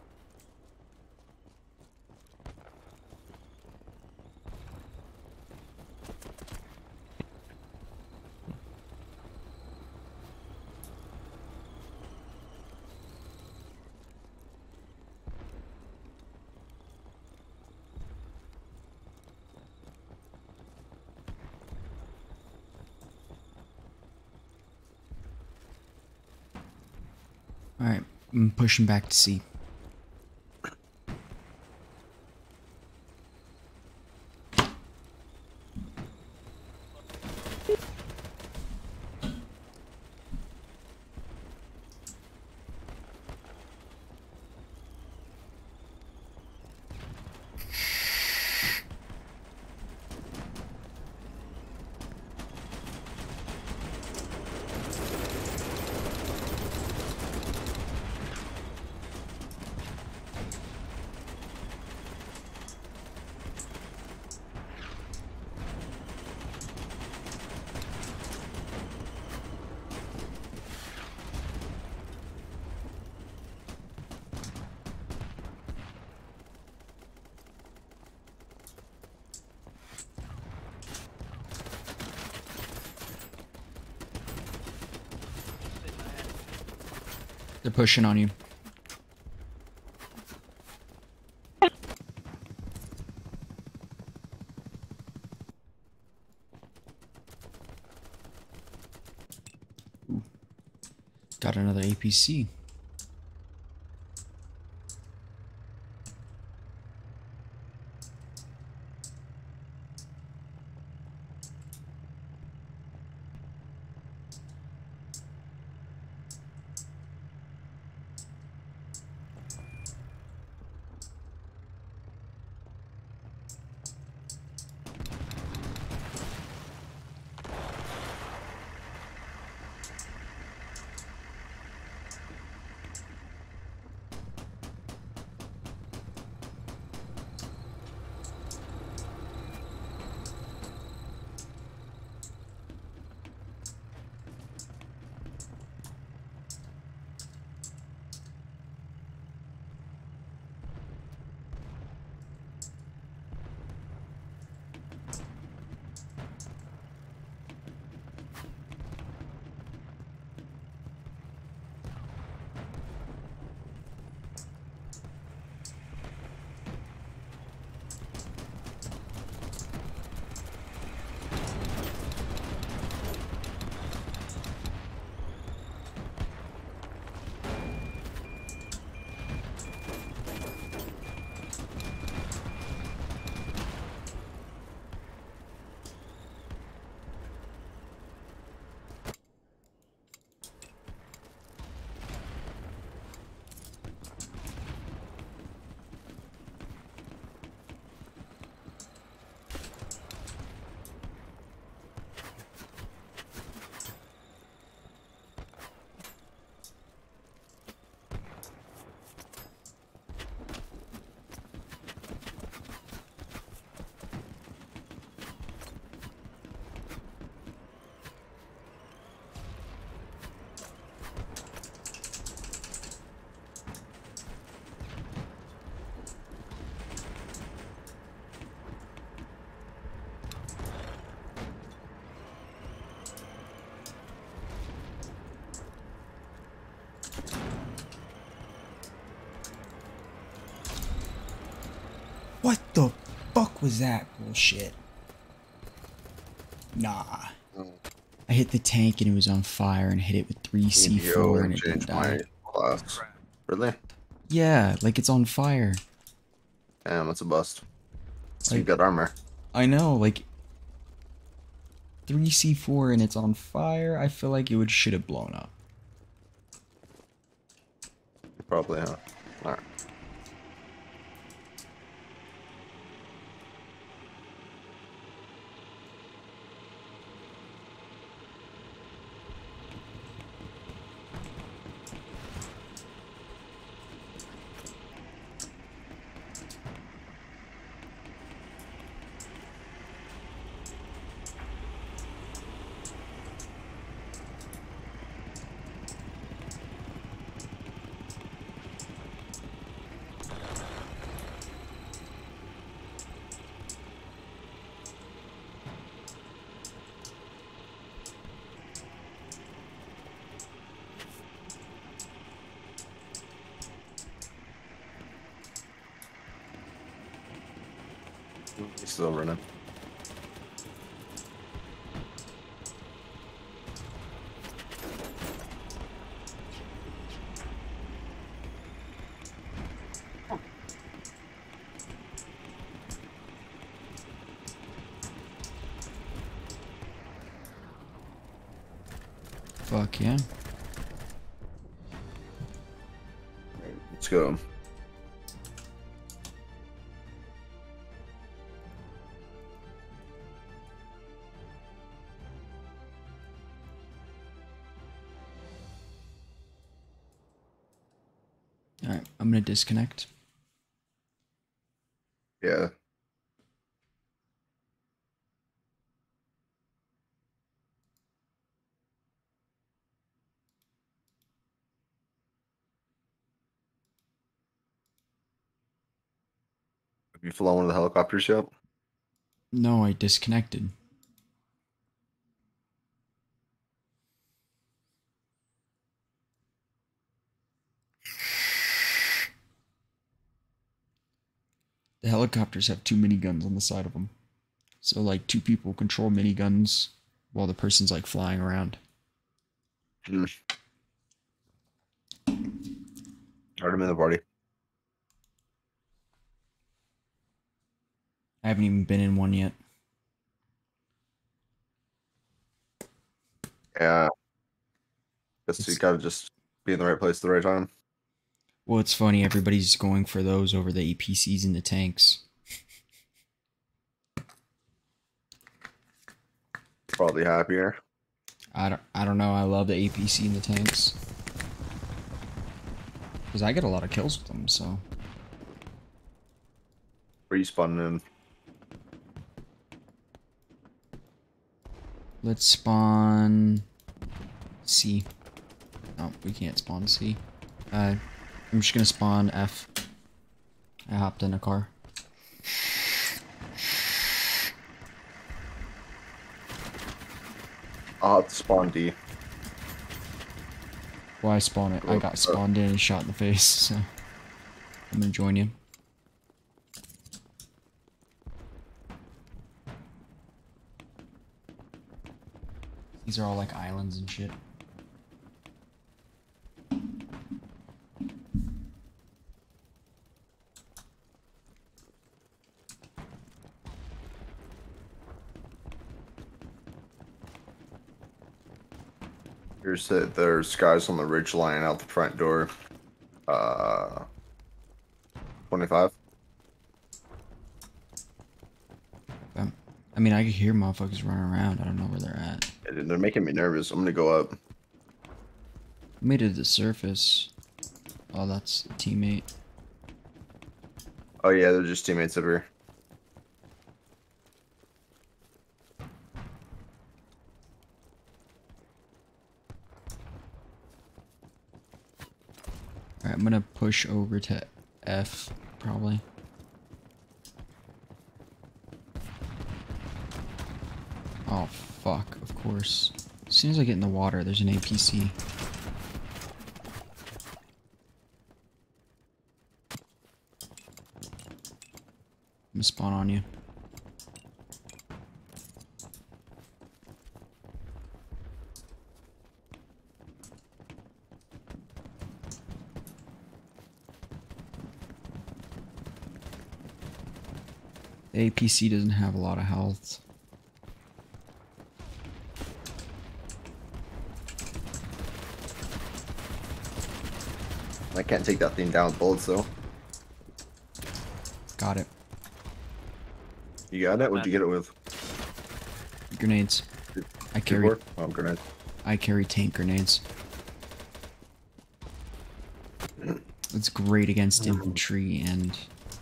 Alright, I'm pushing back to C. They're pushing on you. Ooh. Got another APC. What the fuck was that bullshit? Nah. I hit the tank and it was on fire and hit it with 3 C4 and it didn't die. Class. Really? Yeah, like it's on fire. Damn, that's a bust. So you Like- got armor. I know, like 3 C4 and it's on fire. I feel like it should have blown up. Probably, huh? Alright. He's still running. Fuck yeah. Let's go. Alright, I'm gonna disconnect. Yeah. Have you flown one of the helicopters yet? No, I disconnected. The helicopters have 2 miniguns on the side of them. So, like, 2 people control miniguns while the person's, like, flying around. Hmm. Heard him in the party. I haven't even been in one yet. Yeah. Guess you gotta just be in the right place at the right time. Well, it's funny, everybody's going for those over the APCs and the tanks. Probably happier. I don't know, I love the APC and the tanks. Because I get a lot of kills with them, so... Where you spawning in? Let's spawn... C. No, we can't spawn C. I'm just gonna spawn F. I hopped in a car. I'll have to spawn D. Why spawn it? I got spawned in and shot in the face, so... I'm gonna join you. These are all like islands and shit. There's guys on the ridge line out the front door. 25. I mean, I could hear motherfuckers running around. I don't know where they're at. Yeah, they're making me nervous. I'm gonna go up. I made it to the surface. Oh, that's a teammate. Oh yeah, they're just teammates up here. Alright, I'm gonna push over to F, probably. Oh, fuck, of course. As soon as I get in the water, there's an APC. I'm gonna spawn on you. The APC doesn't have a lot of health. I can't take that thing down with bullets though. Got it. You got it? What'd you get it with? Grenades. I carry. Keyboard? Oh, grenades. I carry tank grenades. It's great against infantry and...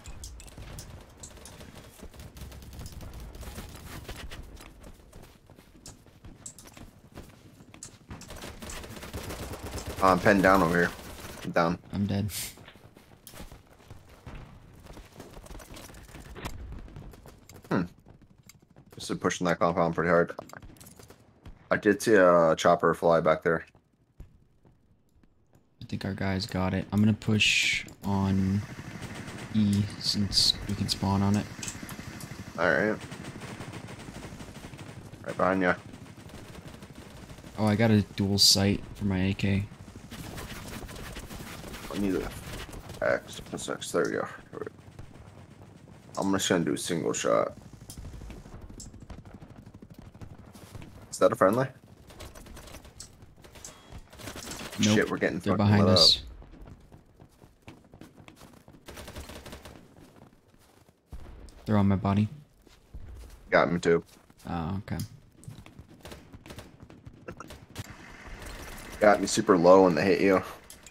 I'm pinned down over here. I'm down. I'm dead. Just pushing that compound pretty hard. I did see a chopper fly back there. I think our guys got it. I'm gonna push on E since we can spawn on it. Alright. Right behind you. Oh, I got a dual sight for my AK. I need a X. There we go. I'm just gonna do a single shot. Is that a friendly? Nope, Shit, we're getting they're fucking behind lit us. up. They're on my body. Got me too. Oh, okay. Got me super low when they hit you.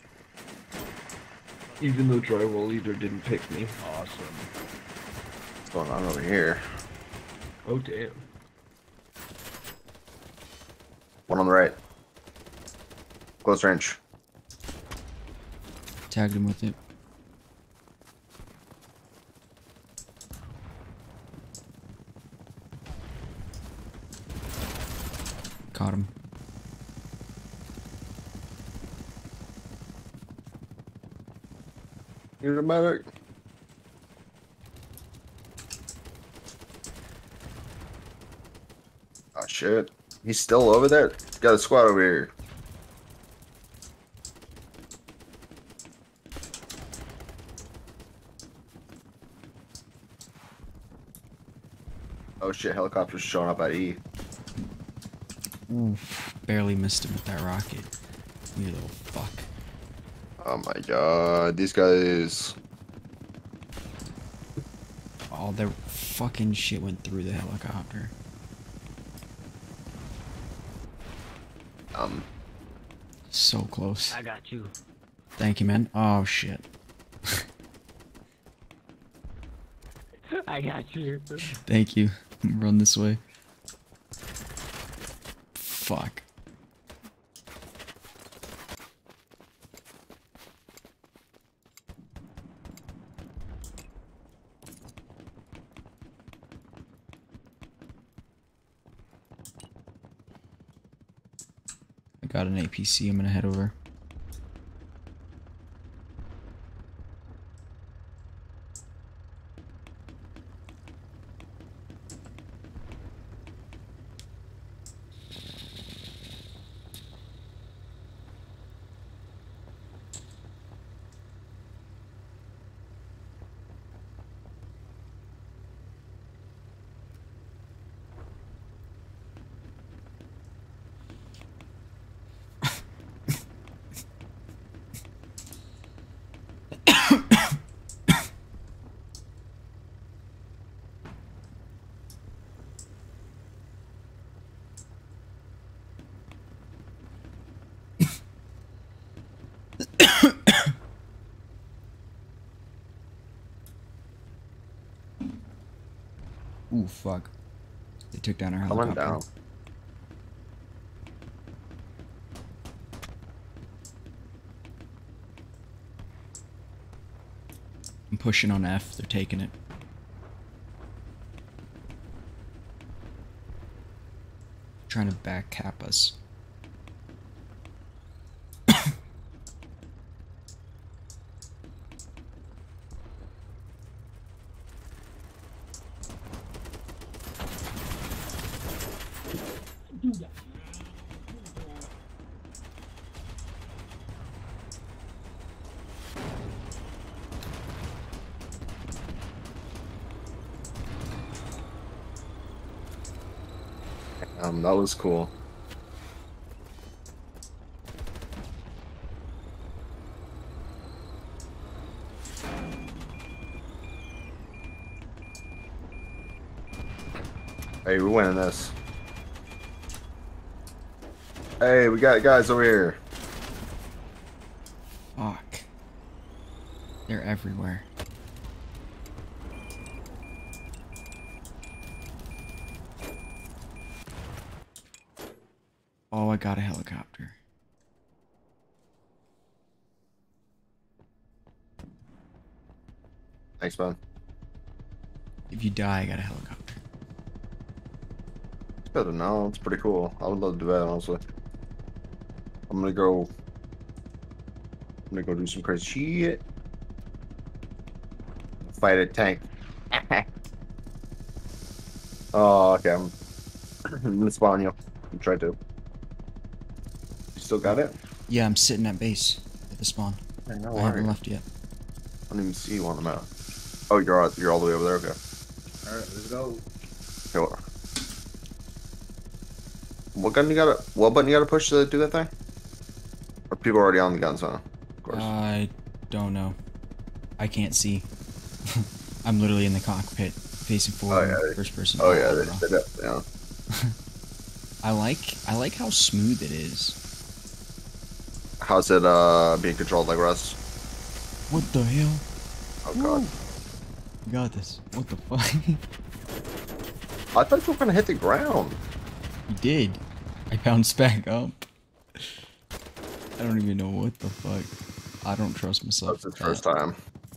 Even though drywall leader didn't pick me. Awesome. What's going on over here? Oh damn. One on the right. Close range. Tagged him with it. Caught him. You're a medic. Oh shit. He's still over there? Got a squad over here. Oh shit, helicopter's showing up at E. Oof, barely missed him with that rocket. You little fuck. Oh my god, these guys. All their fucking shit went through the helicopter. So close. I got you. Thank you, man. Oh shit. I got you. Thank you. Run this way. Fuck. I got an APC. I'm gonna head over. Ooh, fuck. They took down our Coming helicopter. down. I'm pushing on F. They're taking it. Trying to back cap us. That was cool. Hey, we're winning this. Hey, we got guys over here. Fuck. They're everywhere. Oh, I got a helicopter. Thanks, man. If you die, I got a helicopter. It's better now. It's pretty cool. I would love to do that, honestly. I'm gonna go do some crazy shit. Fight a tank. Oh, okay. I'm gonna spawn you. I'm trying to. You still got it? Yeah, I'm sitting at base at the spawn. Hey, no I haven't worries. left yet. I don't even see you on the map. Oh, you're all the way over there. Okay. All right, let's go. Okay, what gun you gotta? What button you gotta push to do that thing? Are people already on the guns, huh? Of course. I don't know. I can't see. I'm literally in the cockpit, facing forward, Oh, yeah. first person. Oh yeah, bro. they definitely on. I like how smooth it is. How's it being controlled like Rust? What the hell? Oh god. You got this. What the fuck? I thought you were gonna hit the ground. You did. I bounced back up. I don't even know what the fuck. I don't trust myself. That's the first time.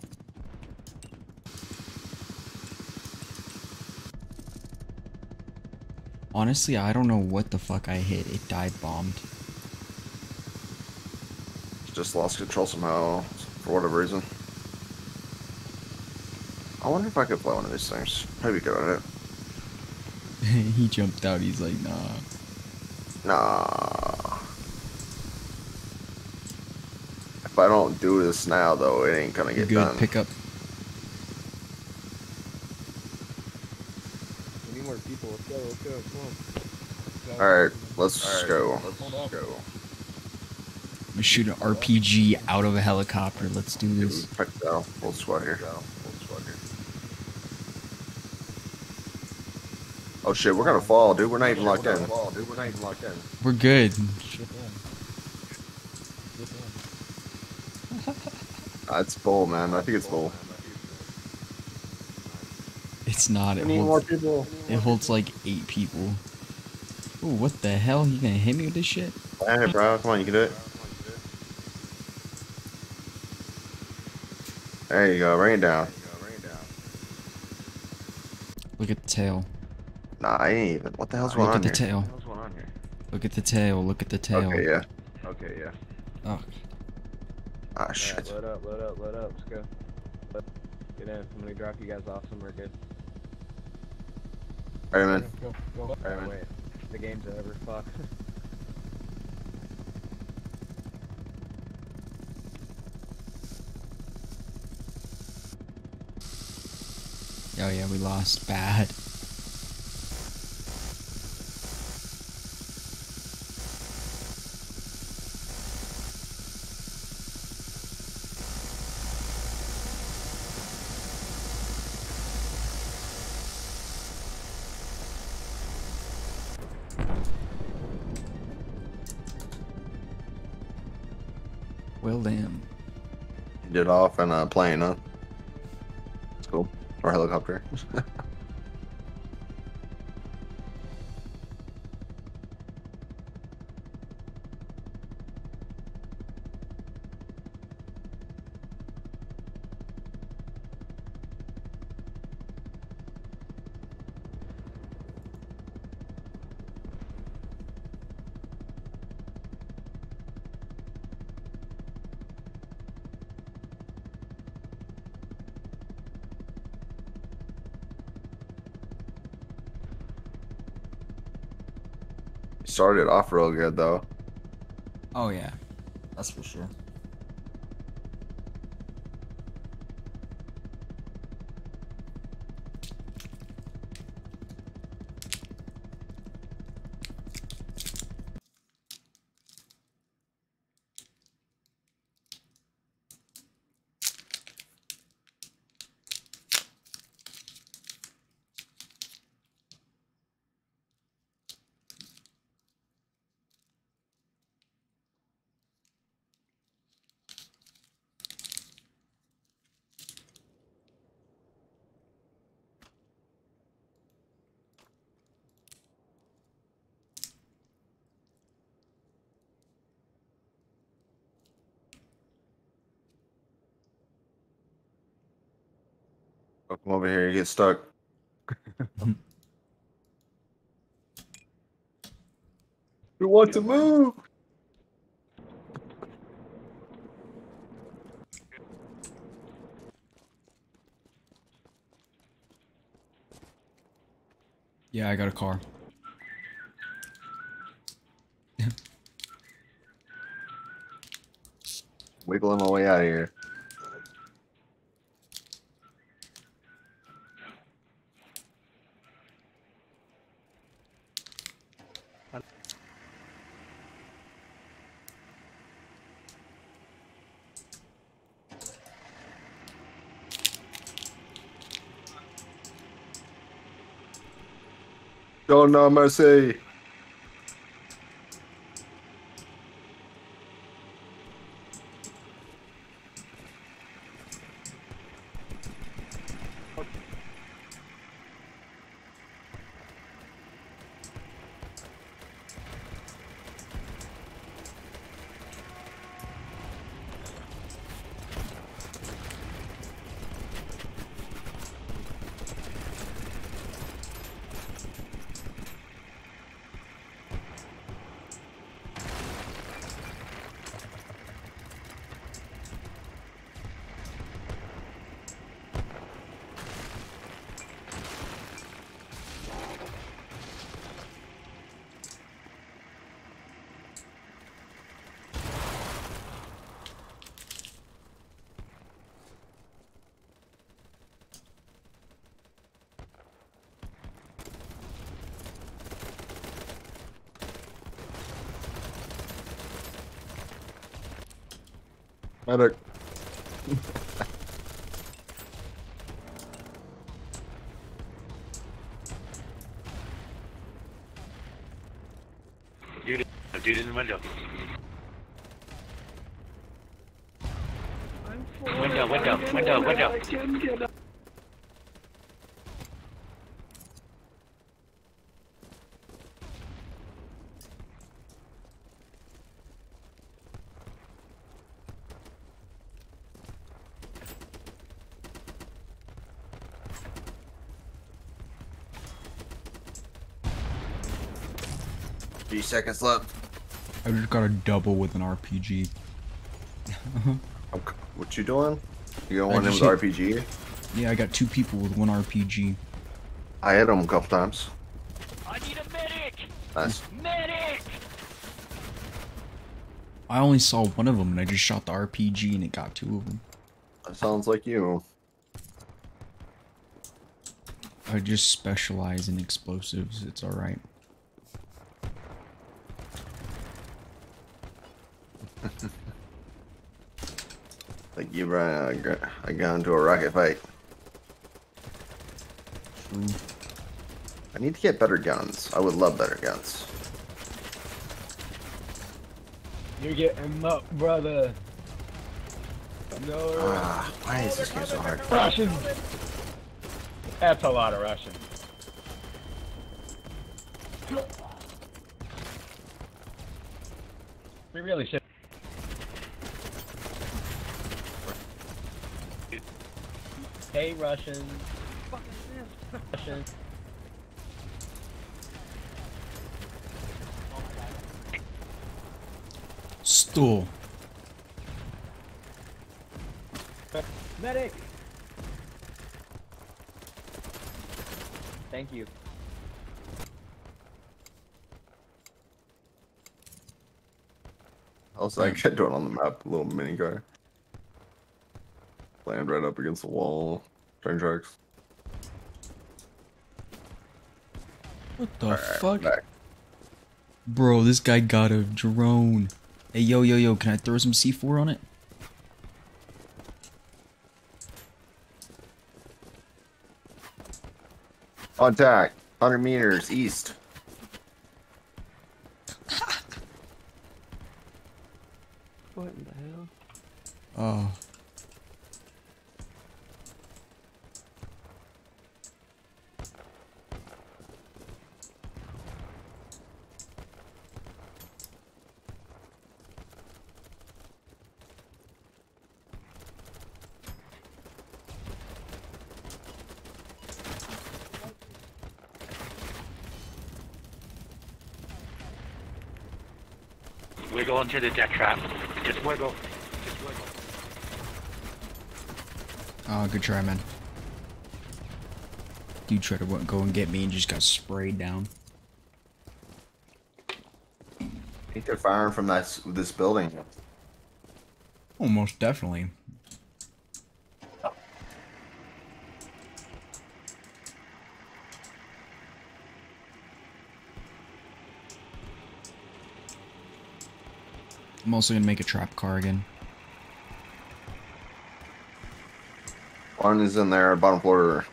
Honestly, I don't know what the fuck I hit. It dive bombed. Just lost control somehow for whatever reason. I wonder if I could play one of these things. Maybe good at it. He jumped out. He's like, nah. Nah. If I don't do this now, though, it ain't gonna You're get good. done. Pick up. We need more people. Let's go. Let's go. Come on. Alright, let's go. Let's go. I'm gonna shoot an RPG out of a helicopter. Let's do this. Check it out. Full squad here. Oh shit, we're gonna fall, dude. We're not even locked in. We're good. It's full, man. I think it's full. It's not. We need more people. It holds like 8 people. Ooh, what the hell? You gonna hit me with this shit? Hey, bro. Come on, you can do it. There you go. Rain down. Look at the tail. Nah, I ain't even. What the hell's Look going at on the here? tail. Look at the tail. Look at the tail. Okay, yeah. Oh, Ah, shit. Load up. Let's go. Get in. I'm gonna drop you guys off somewhere good. Alright, man. Go. Alright, man. Wait. The game's over. Fuck. oh yeah, we lost bad. Well, damn. Did off in a plane, huh? It's cool. Or helicopter. Started off real good, though. Oh yeah, that's for sure. Oh, come over here, you get stuck. We want to move! Yeah, I got a car. Wiggling my way out of here. Show no mercy. Medic. Dude in the window. Window. Three seconds left. I just got a double with an RPG. What you doing? You going in with RPG? Yeah, I got 2 people with 1 RPG. I hit him a couple times. I need a medic! Nice. Medic! I only saw 1 of them and I just shot the RPG and it got 2 of them. That sounds like you. I just specialize in explosives, it's alright. Like you ran I got into a rocket fight. True. I need to get better guns. I would love better guns. You're getting up, brother. No. Why is this game so hard? Russian. That's a lot of Russian. We really should. Hey, Russian. Russian. Stool. Medic. Thank you. Also, I kept doing on the map, a little mini car. Land right up against the wall. Train tracks. What the fuck? Back. Bro, this guy got a drone. Hey, yo, can I throw some C4 on it? Contact. 100 meters east. What in the hell? Oh. Wiggle into the death trap. Just wiggle. Just wiggle. Oh, good try, man. Dude tried to go and get me and just got sprayed down. I think they're firing from this building. Oh, most definitely. I'm also gonna make a trap car again. One is in there, bottom floor.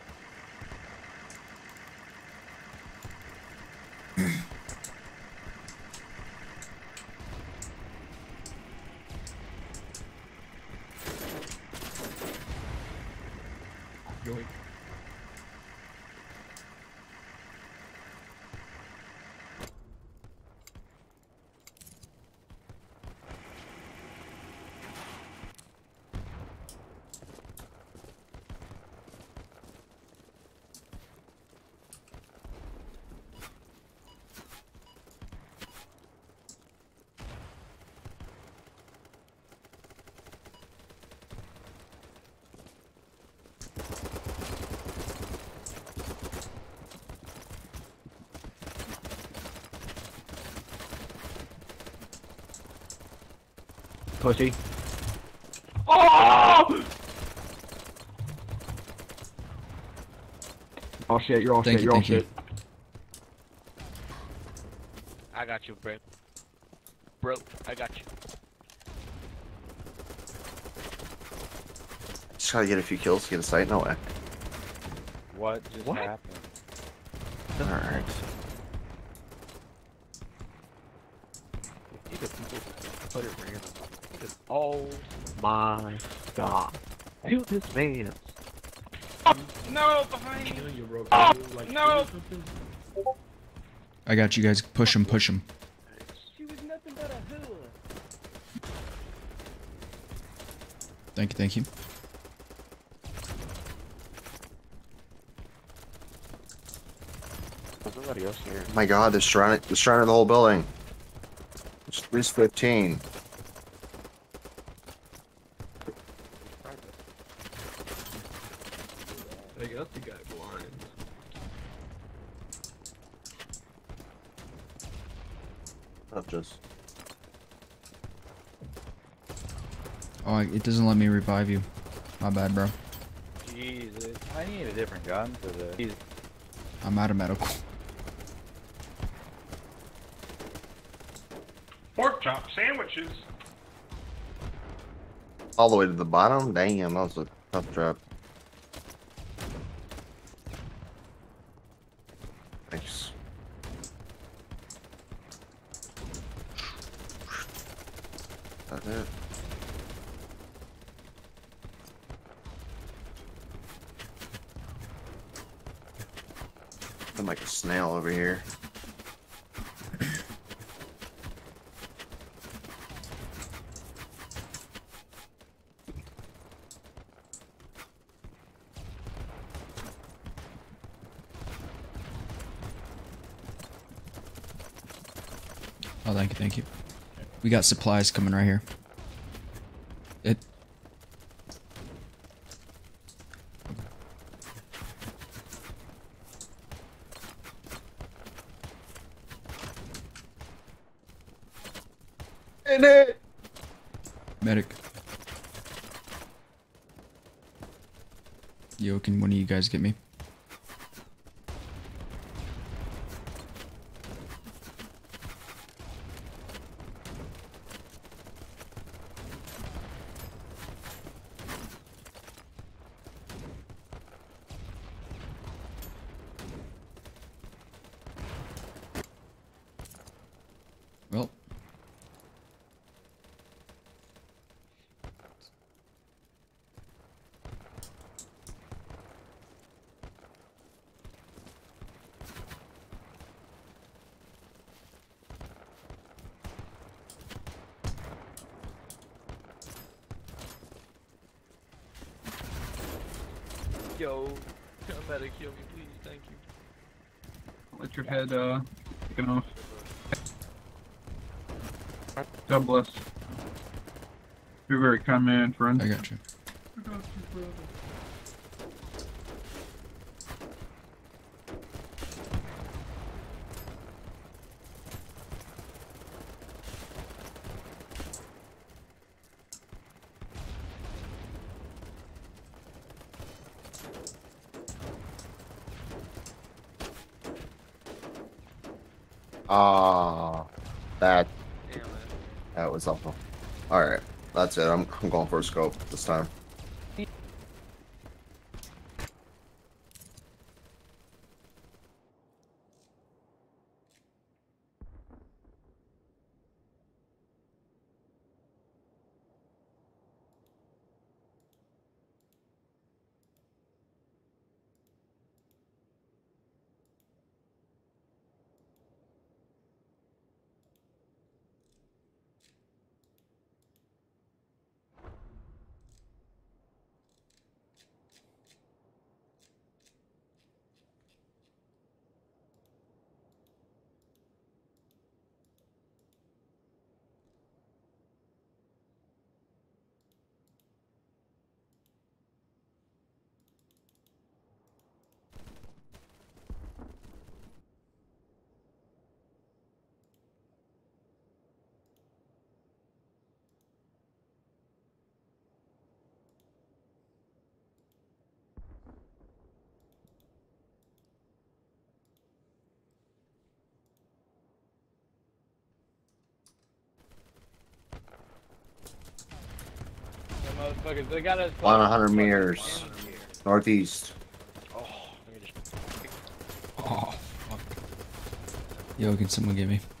Pussy. Oh! Oh shit, you're all shit, you're all shit. I got you, bro. Bro, I got you. Just gotta get a few kills to get a sight. No way. What just happened? Alright. Put it random. Oh my god. Shoot this man. No, behind me. No. I got you guys. Push him, push him. She was nothing but a hood. Thank you, thank you. There's nobody else here. Oh my god, they're surrounding the whole building. There's at least 15. I got the guy blind. Not just. Oh, it doesn't let me revive you. My bad, bro. Jesus, I need a different gun for this. I'm out of medical. Pork chop sandwiches. All the way to the bottom? Damn, that was a tough trap. Nice. That's it. I'm like a snail over here. Oh, thank you, thank you. We got supplies coming right here. In it! Medic. Yo, can one of you guys get me? Well. Yo, medic, heal me, please, thank you. Let your head, get off. God bless. You're very kind man, friend. I got you. Ah, that Damn it. that was awful. All right, that's it. I'm going for a scope this time. The motherfuckers, they got us. 100 meters northeast. Oh, let me just. Oh, fuck. Yo, can someone get me?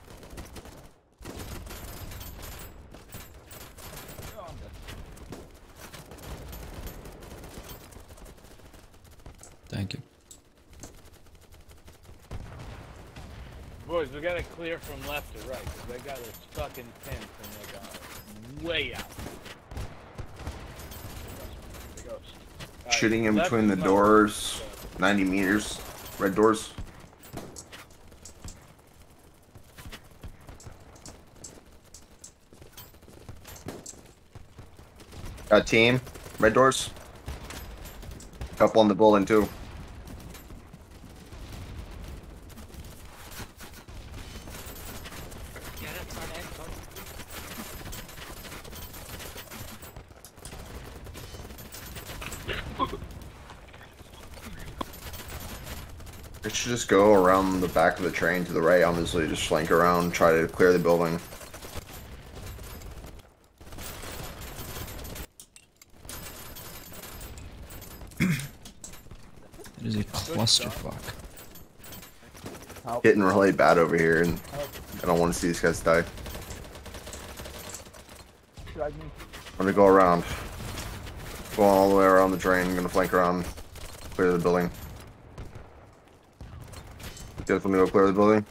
Thank you. Boys, we gotta clear from left to right, because they got us fucking tents and they got us way out. There goes. Alright, Shooting in left between the is doors. 90 meters. Red doors. Got team. Red doors. Couple on the building too. Get it, front end, front. I should just go around the back of the train to the right, honestly, just flank around, try to clear the building. It is a clusterfuck. Getting really bad over here, and I don't want to see these guys die. I'm gonna go around. Going all the way around the train, I'm gonna flank around, clear the building. You guys want to go clear the building?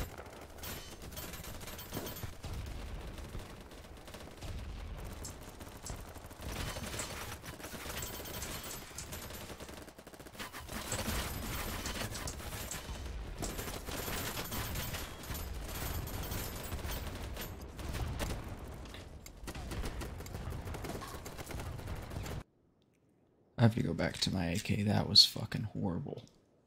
I have to go back to my AK. That was fucking horrible.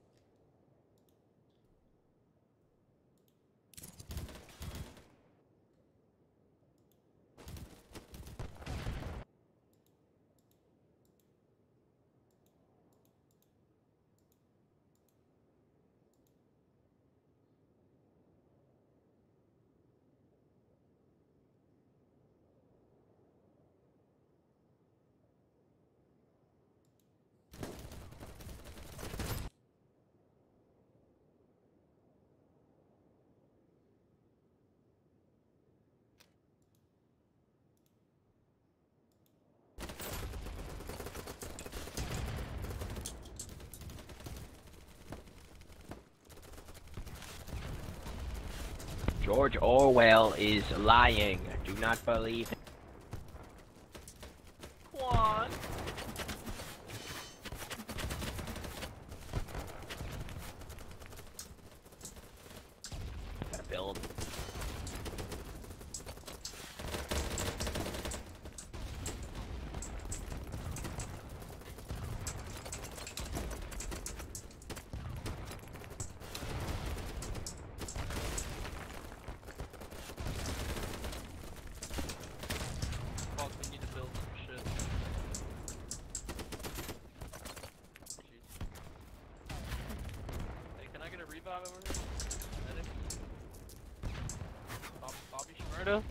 George Orwell is lying. Do not believe him. Quan. Gotta build. Fuck, we need to build some shit. Jeez. Hey, can I get a revive over here? Medic? Phil?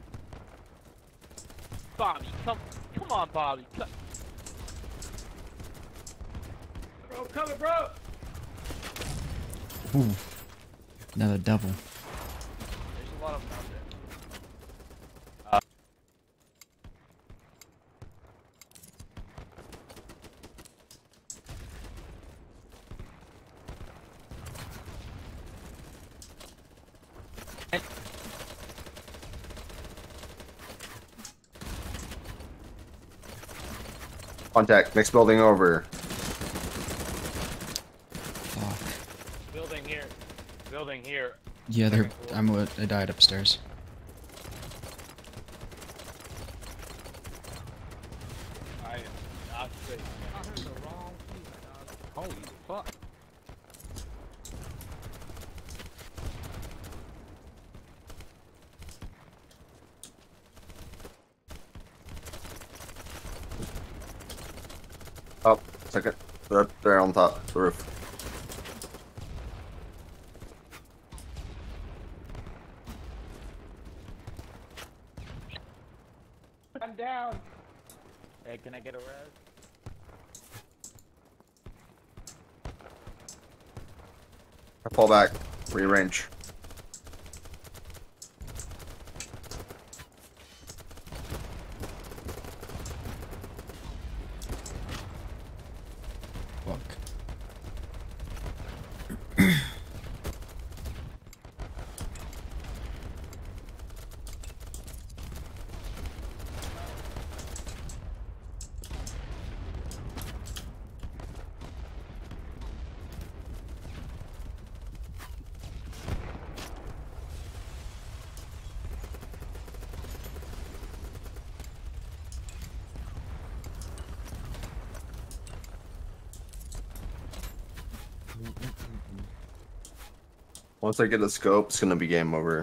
Bobby, come on, Bobby. Bro, coming, bro. Ooh. Another double. There's a lot of them out there. Contact. Next building over. Fuck. Building here. Building here. Yeah, they're. Second floor. I died upstairs. I'll say. I heard the wrong thing, dog. Holy fuck. Up. Second. They're on top. The roof. I'm down. Hey, can I get a res? I fall back. Rearrange. Fuck. Once I get a scope, it's gonna be game over.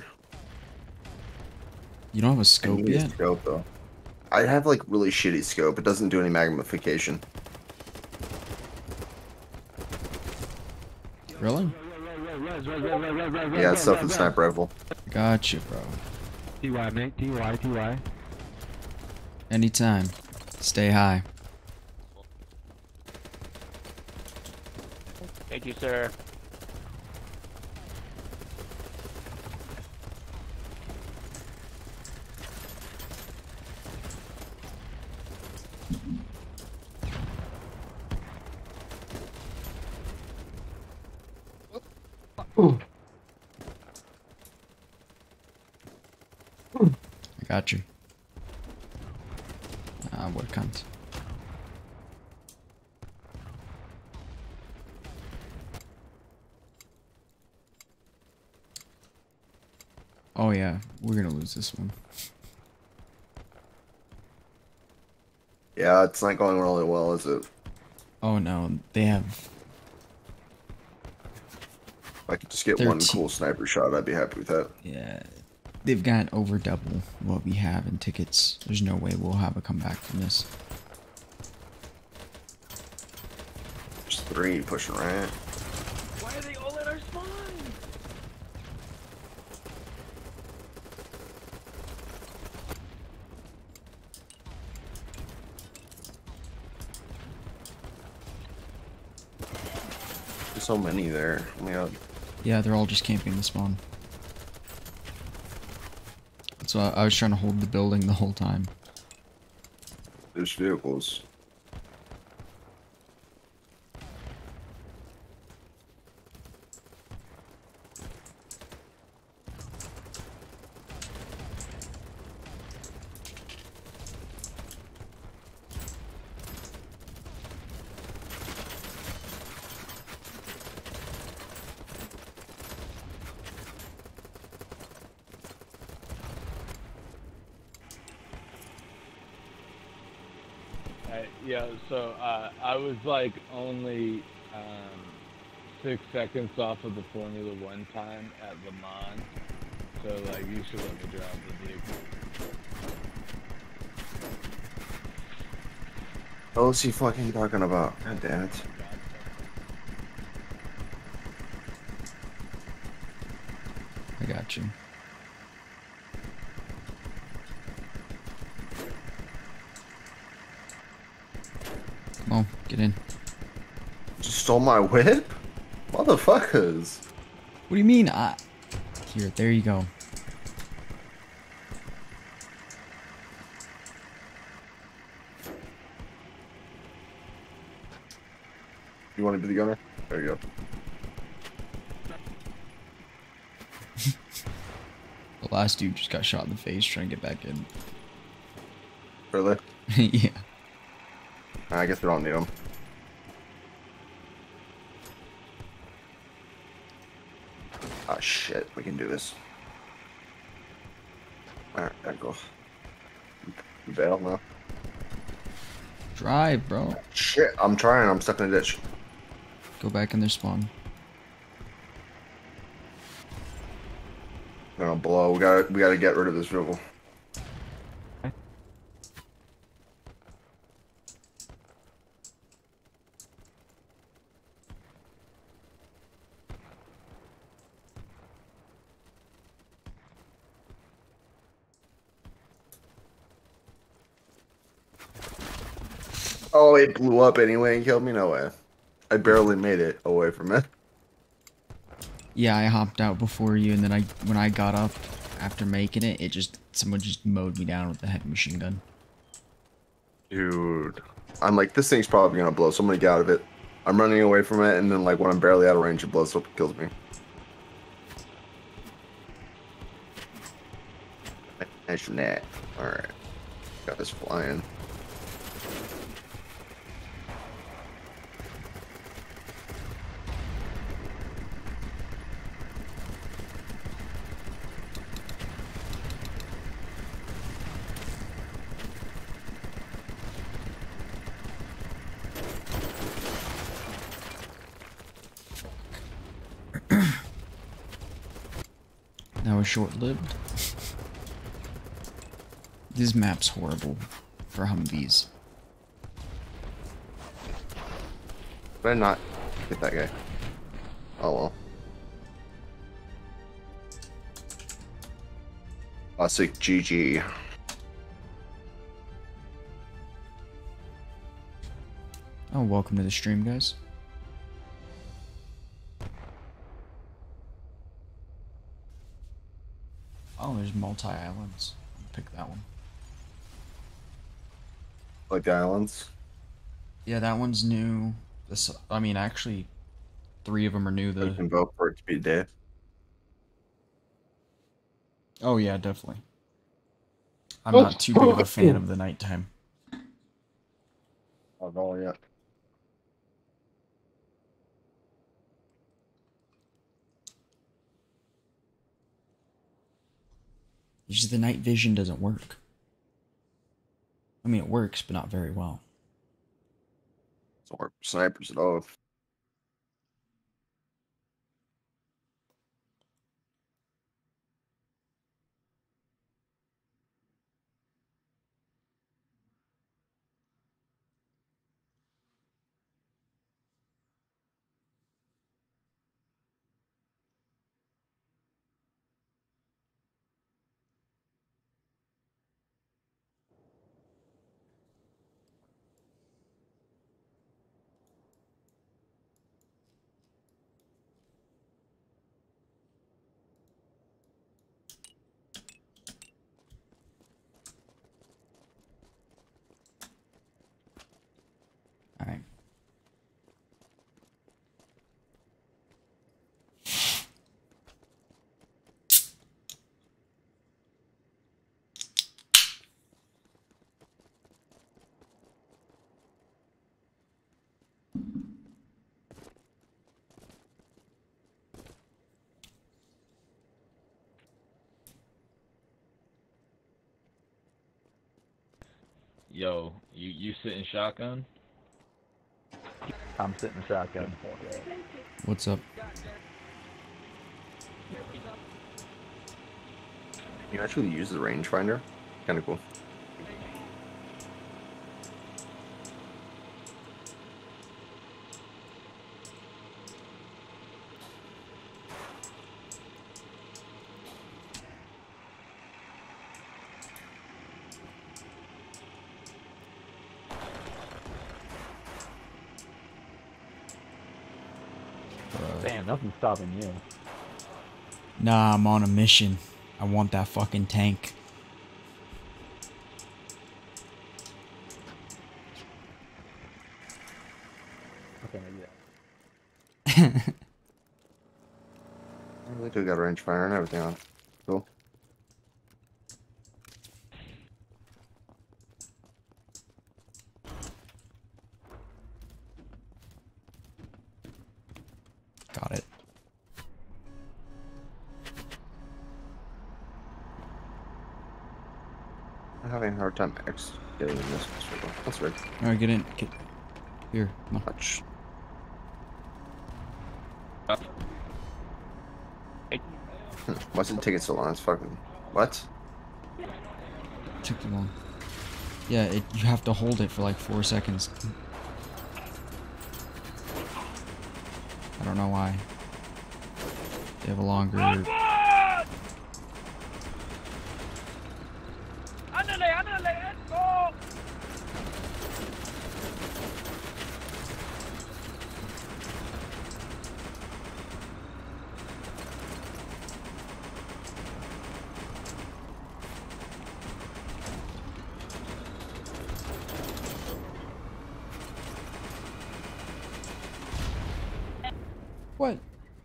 You don't have a I scope need a yet? scope though. I have like really shitty scope. It doesn't do any magnification. Really? Yeah, it's stuff in sniper rifle. Gotcha, bro. TY, mate. TY. Anytime. Stay high. Thank you, sir. I got you. What comes? Oh yeah, we're gonna lose this one. Yeah, it's not going really well, is it? Oh no, they have. If I could just get one 13. cool sniper shot, I'd be happy with that. Yeah, they've got over double what we have in tickets. There's no way we'll have a comeback from this. Just 3 pushing right. Why are they all at our spawn? There's so many there. Oh my god. Yeah, they're all just camping the spawn. So I was trying to hold the building the whole time. There's vehicles. Yeah, so I was like only 6 seconds off of the Formula 1 time at Le Mans, so like you should let me drive the vehicle. What was he fucking talking about? God damn it. I got you. Come on, get in. Just stole my whip? Motherfuckers. What do you mean? Here, there you go. You want to be the gunner? There you go. The last dude just got shot in the face trying to get back in. Really? Yeah. I guess we don't need them. Ah, shit. We can do this. Alright, gotta go. Bail now. Drive, bro. Shit, I'm trying. I'm stuck in a ditch. Go back in their spawn. Gonna blow. We gotta get rid of this vehicle. Oh, it blew up anyway and killed me? No way. I barely made it away from it. Yeah, I hopped out before you, and then when I got up after making it, someone just mowed me down with the heavy machine gun. Dude. I'm like, this thing's probably gonna blow, so I'm gonna get out of it. I'm running away from it, and then like when I'm barely out of range, it blows up and kills me. Imagine that. Alright. Got this flying. That was short-lived. This map's horrible for Humvees. Did I not get that guy? Oh well. Classic GG. Oh, welcome to the stream, guys. Oh, there's multi-islands. Pick that one. Like the islands? Yeah, that one's new. I mean, actually, 3 of them are new. You can vote for it to be day. Oh yeah, definitely. I'm not too big of a fan of the nighttime. Oh, no, yeah. It's just the night vision doesn't work. I mean, it works, but not very well. Don't work for snipers at all. Alright. Yo, you sitting shotgun? I'm sitting shotgun. What's up? You actually use the rangefinder? Kinda cool. Man, nothing's stopping you. Nah, I'm on a mission. I want that fucking tank. Okay, maybe that. We do got range fire and everything on. Cool. Got it. I'm having a hard time getting in this circle. That's weird. Alright, get in. Get here. Come on. Much. Why's it taking so long? It's fucking. What? Took too long. Yeah, you have to hold it for like 4 seconds. I don't know why. They have a longer. What?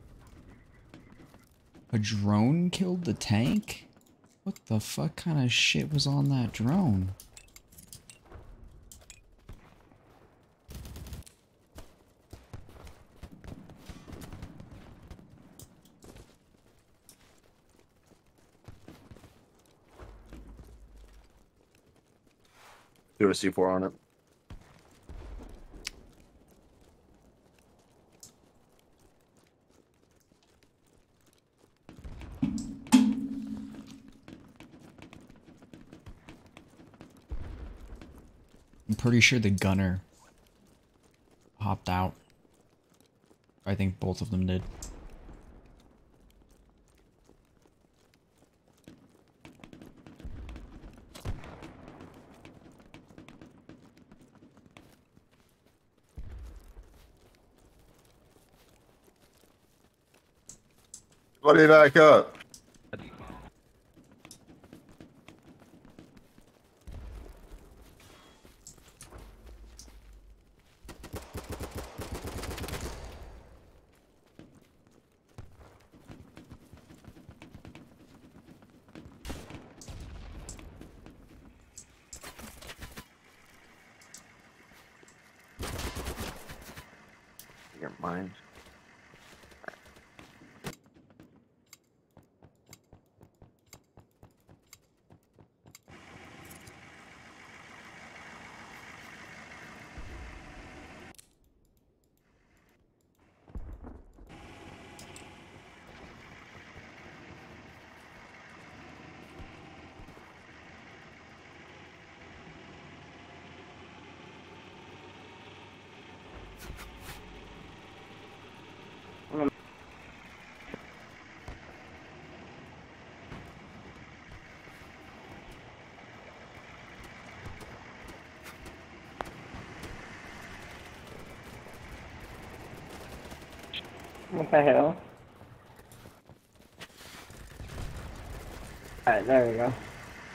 A drone killed the tank? What the fuck kind of shit was on that drone? Do a C4 on it. I'm pretty sure the gunner hopped out. I think both of them did. Buddy, back up. Your mind. What the hell? Alright, there we go.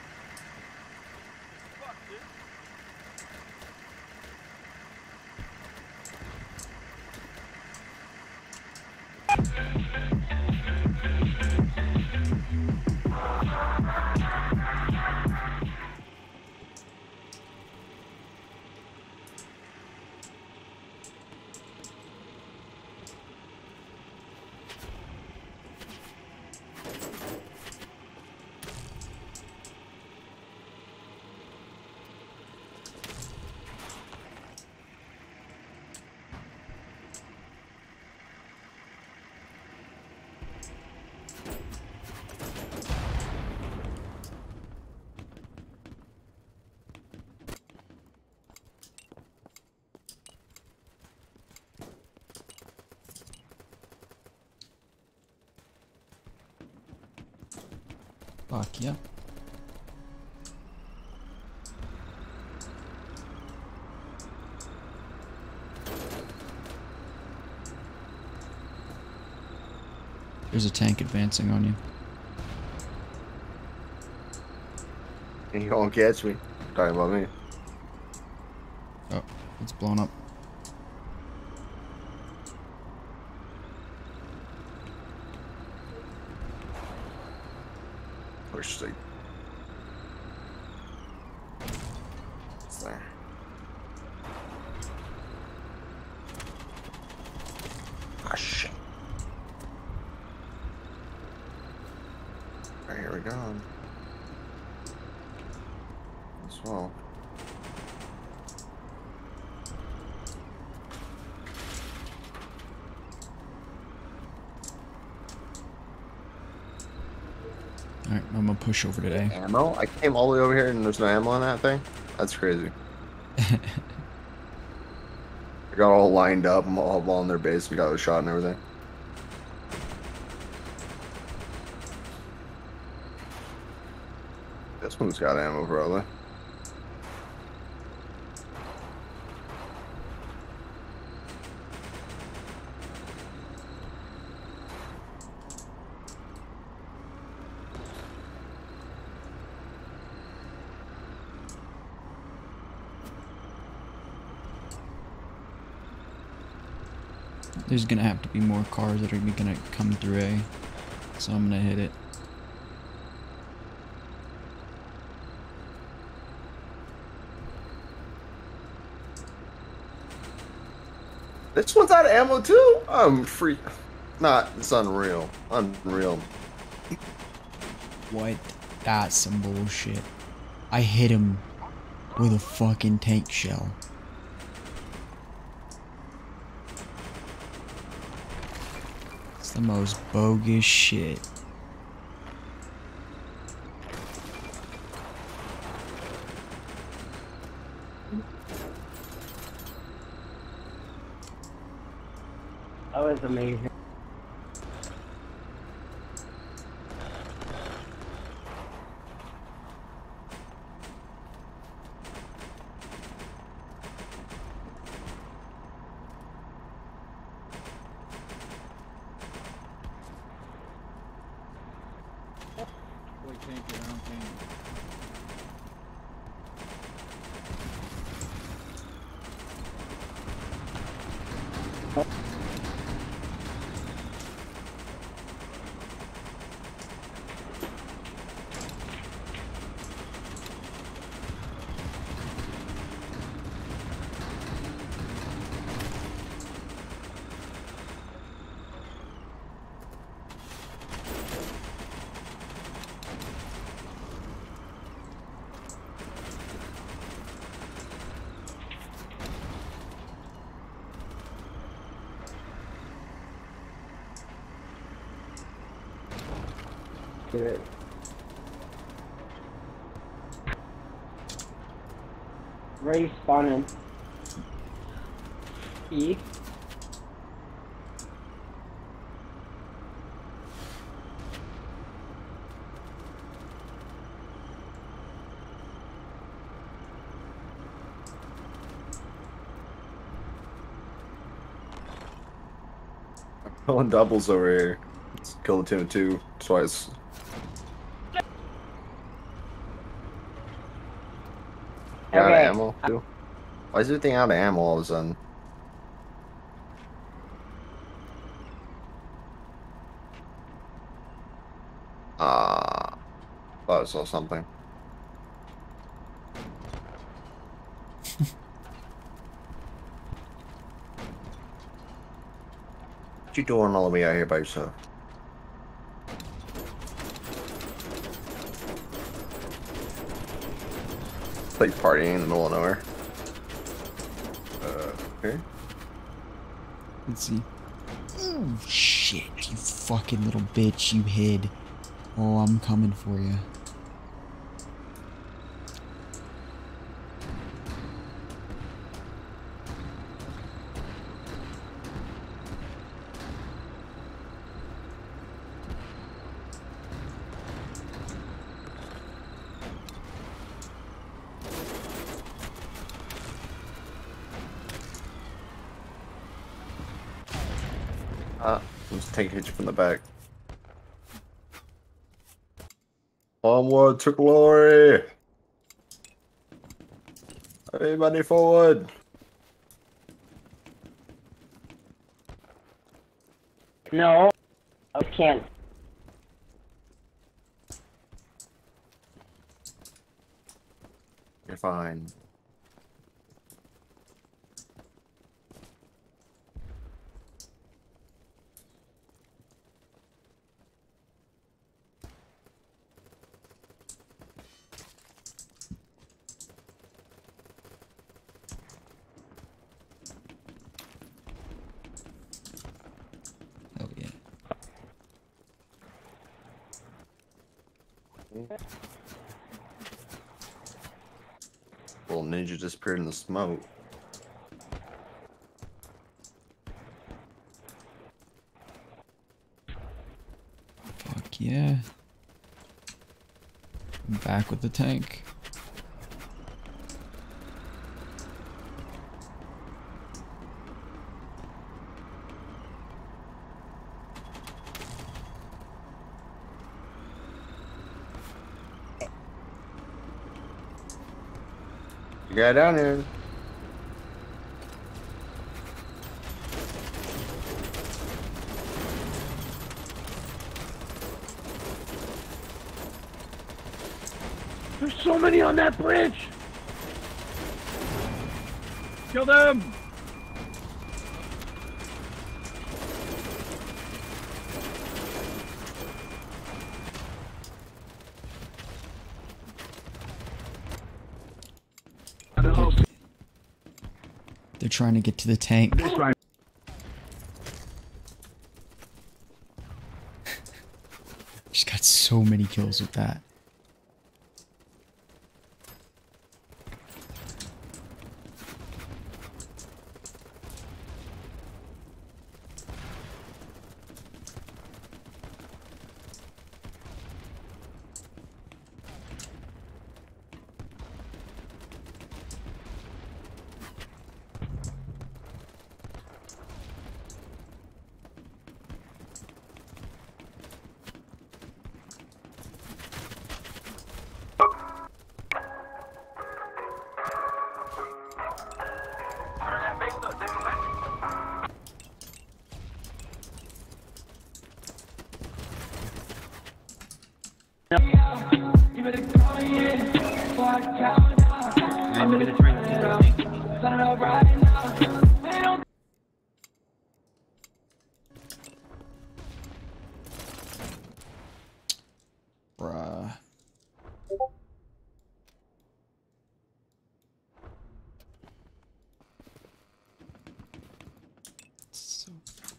Fuck yeah. There's a tank advancing on you. And you won't catch me. Talking about me. Oh, it's blown up. Push the. It's there. Ah, shit. Alright, here we go. As well. Alright, I'm gonna push over today. Ammo? I came all the way over here and there's no ammo on that thing? That's crazy. I got all lined up, I'm all on their base, we got a shot and everything. This one's got ammo, probably. There's gonna have to be more cars that are gonna come through A, so I'm gonna hit it. This one's out of ammo too? I'm free. Not, it's unreal. Unreal. What? That's some bullshit. I hit him with a fucking tank shell. It's the most bogus shit. That was amazing. Good. Ray spawning. E. Killing doubles over here. Let's kill the team of two twice. Out of ammo too. Why is everything out of ammo all of a sudden? Thought I saw something. What you doing all the way out here by yourself? Like partying in the middle of nowhere. Okay. Let's see. Oh shit, you fucking little bitch, you hid. Oh, I'm coming for you. Let's take a hit you from the back. Onward to glory. Everybody forward. No, I can't. You're fine. Oh yeah. Little ninja disappeared in the smoke. Fuck yeah. I'm back with the tank. You got down here. There's so many on that bridge! Kill them! They're trying to get to the tank. Just got so many kills with that. I'm gonna try and get the tank. Bruh. So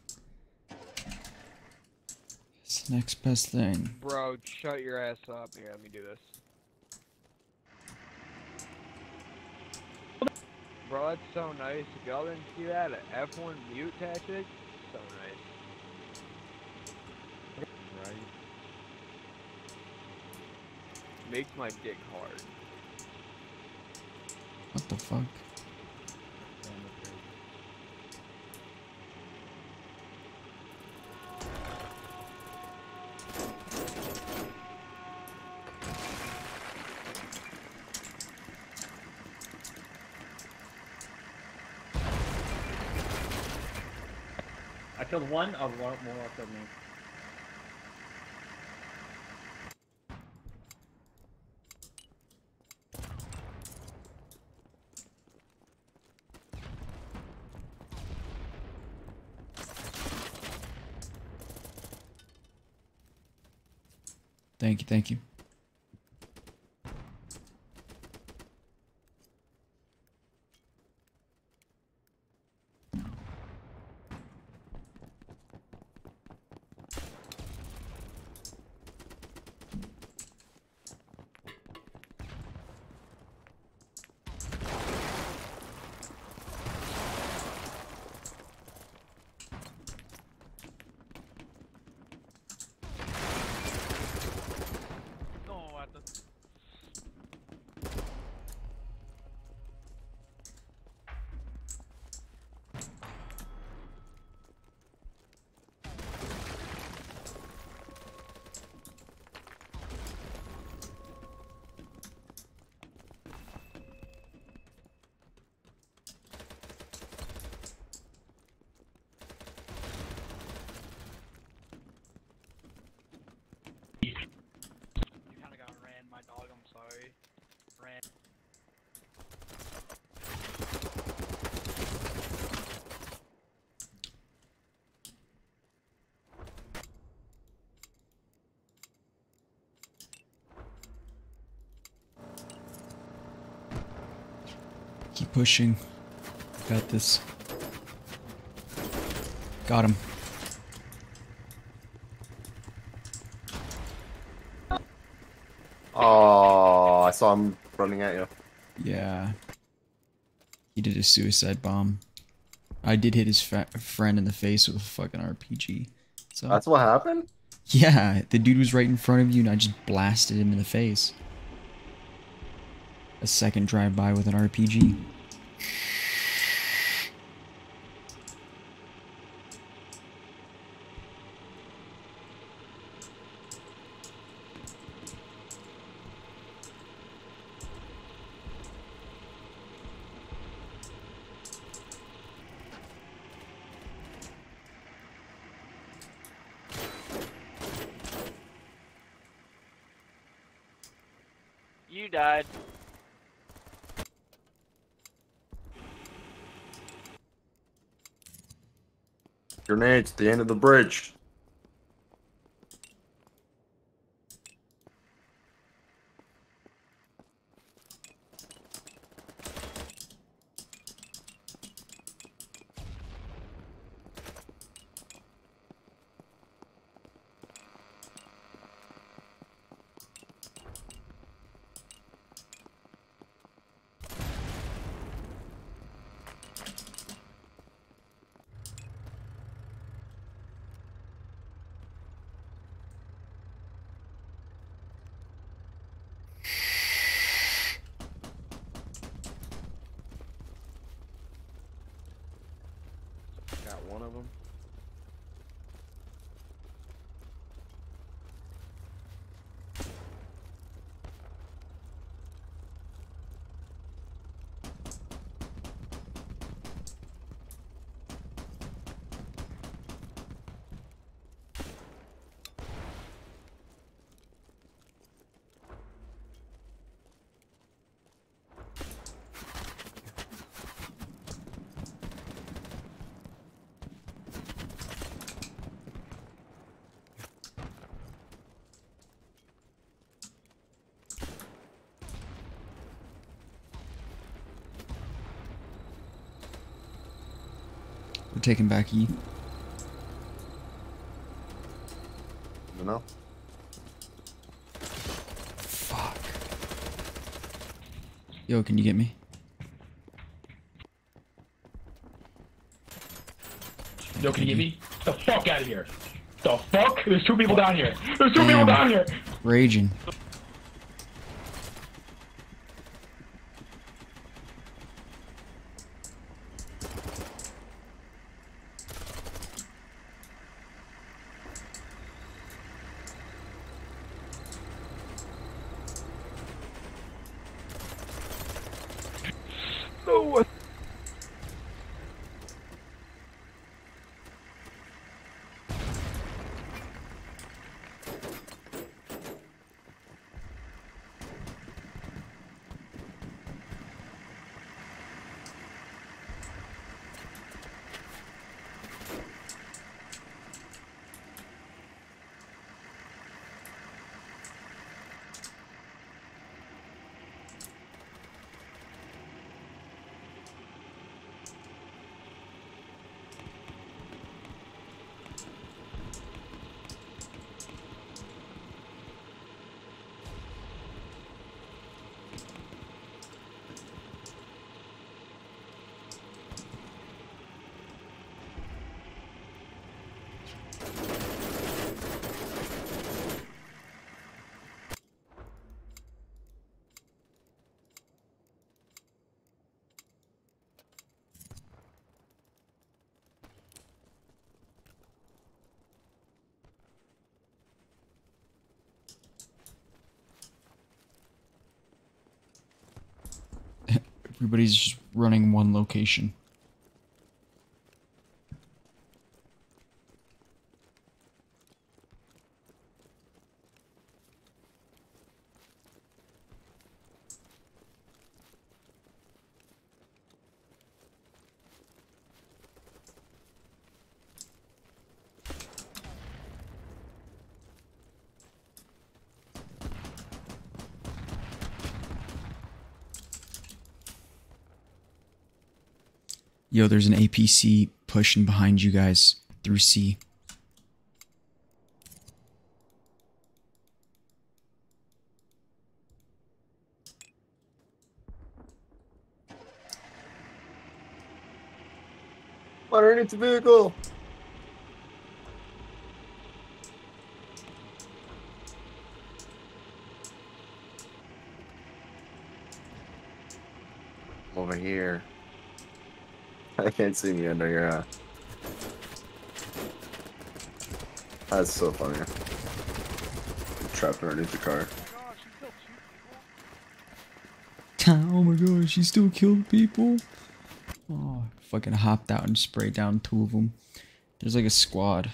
it's the next best thing. Bro, shut your ass up. Here, let me do this. Bro, that's so nice. If y'all didn't see that, an F1 mute tactic? So nice. Right. Makes my dick hard. What the fuck? I killed one, more killed me. Thank you, thank you. Keep pushing. Got this. Got him. Oh, I saw him running at you. Yeah. He did a suicide bomb. I did hit his friend in the face with a fucking RPG. So That's what happened? yeah, the dude was right in front of you and I just blasted him in the face. A second drive-by with an RPG. You died. Grenades at the end of the bridge. Got one of them. We're taking back E. You know? Fuck. Yo, can you get me? Yo, can you get me? Get the fuck out of here. The fuck? There's two people down here. There's two people down here. Raging. No. Everybody's just running one location. Yo, there's an APC pushing behind you guys through C. Underneath the vehicle. Over here. I can't see me under here. That's so funny. Trapped underneath the car. Oh my god, she still killed people? Oh, fucking hopped out and sprayed down 2 of them. There's like a squad.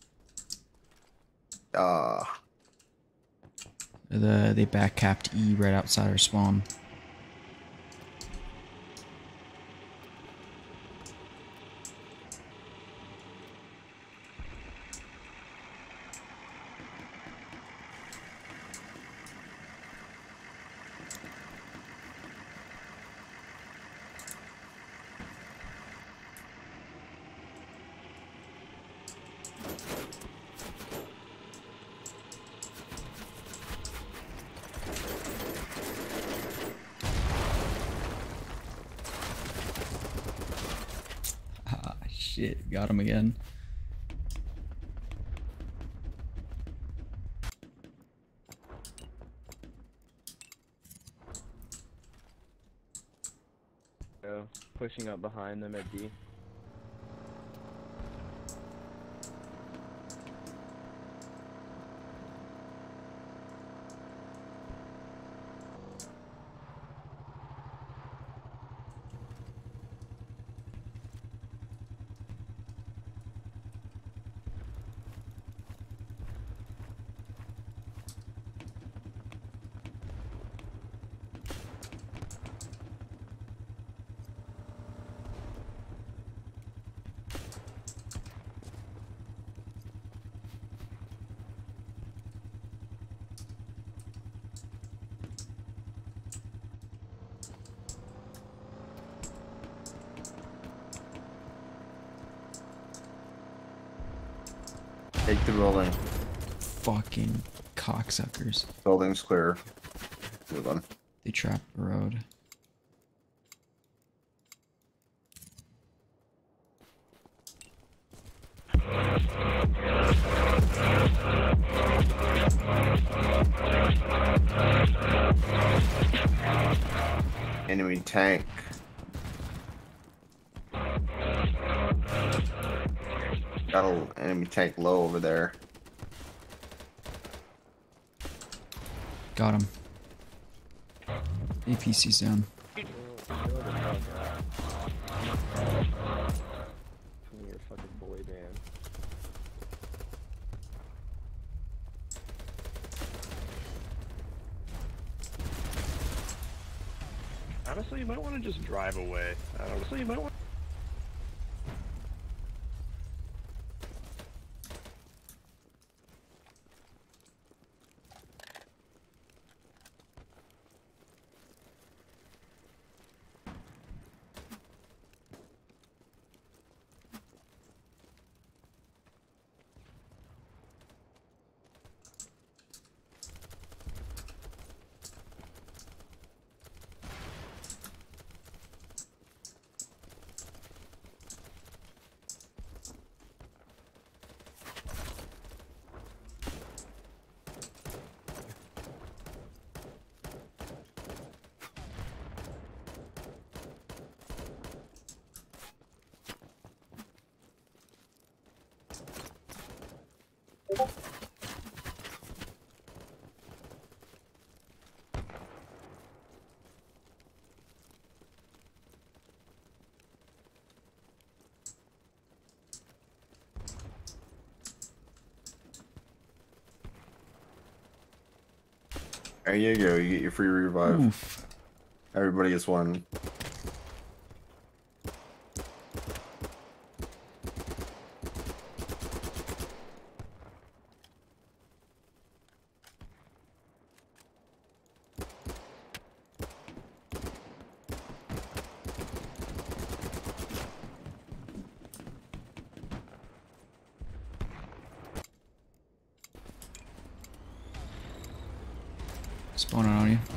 They back capped E right outside our spawn. Shit, got him again. Go. Pushing up behind them at D. Take the building. Fucking cocksuckers. Building's clear. Good one. They trapped the road. Enemy tank. Got an enemy tank low over there. Got him. APC's down. You're a fucking boy band. Honestly, you might want to just drive away. Honestly, you might want. There you go, you get your free revive. Oof. Everybody gets one. Spawning on you.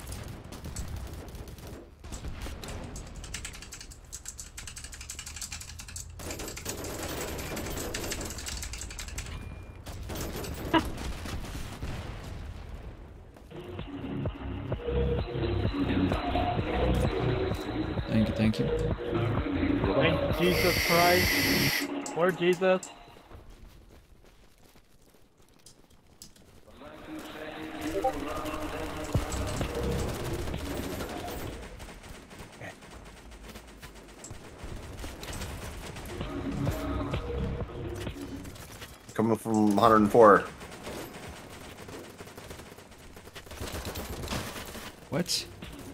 Thank you. Thank Jesus Christ. Lord Jesus. Coming from 104. What?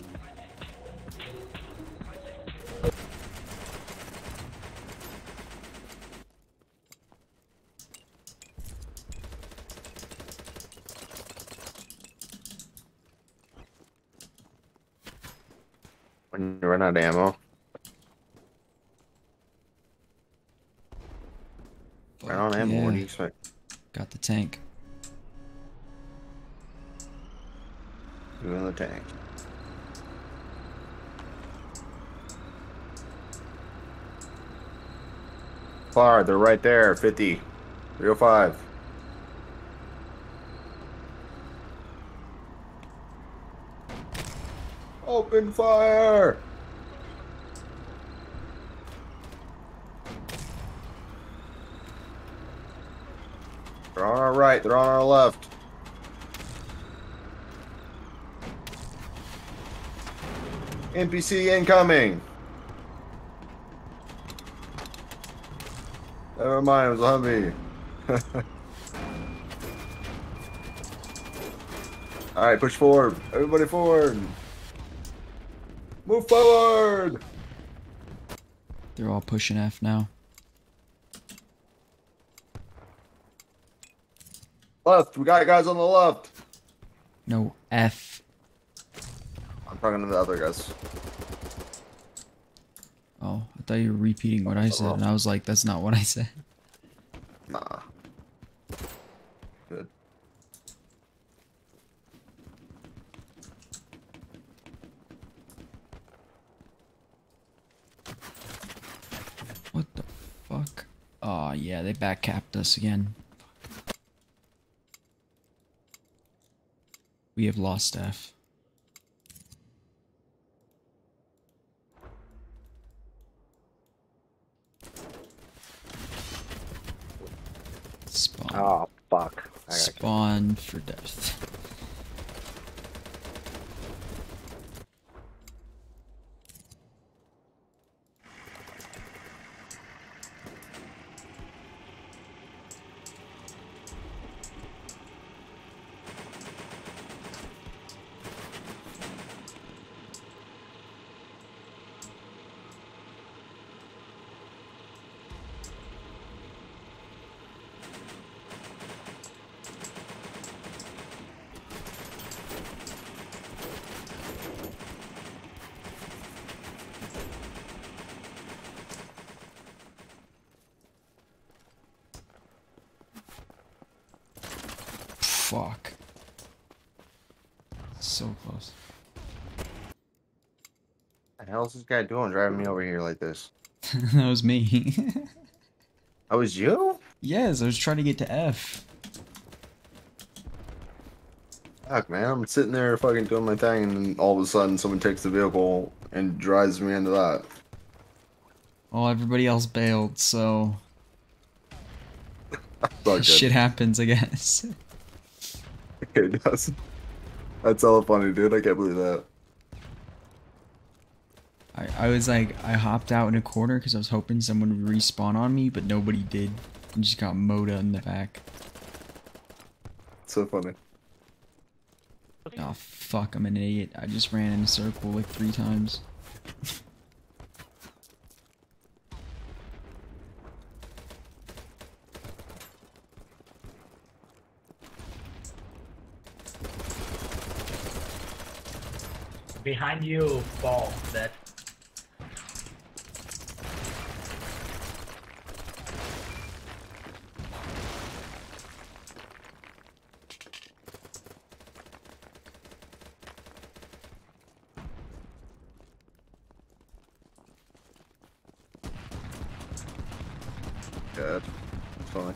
When you run out of ammo. Run out of ammo, what do you expect? Got the tank. You in the tank. Far, they're right there, 50. 305. Open fire! They're on our right, they're on our left. NPC incoming! Never mind, it was a Humvee. Alright, push forward. Everybody forward. Move forward! They're all pushing F now. Left, we got guys on the left. No, F. I'm talking to the other guys. Oh, I thought you were repeating what I said, and I was like, that's not what I said. Nah. Good. What the fuck? Oh, yeah, they backcapped us again. We have lost F. Spawn. Oh, fuck. Spawn for death. Fuck. So close. What the hell is this guy doing driving me over here like this? That was me. That was you? Yes, I was trying to get to F. Fuck, man. I'm sitting there fucking doing my thing, and then all of a sudden someone takes the vehicle and drives me into that. Well, everybody else bailed, so... Good. Shit happens, I guess. It does. That's all funny, dude. I can't believe that. I was like, I hopped out in a corner because I was hoping someone would respawn on me, but nobody did. I just got Moda in the back. So funny. Oh fuck, I'm an idiot. I just ran in a circle like 3 times. Behind you, ball, that. good. It's fine.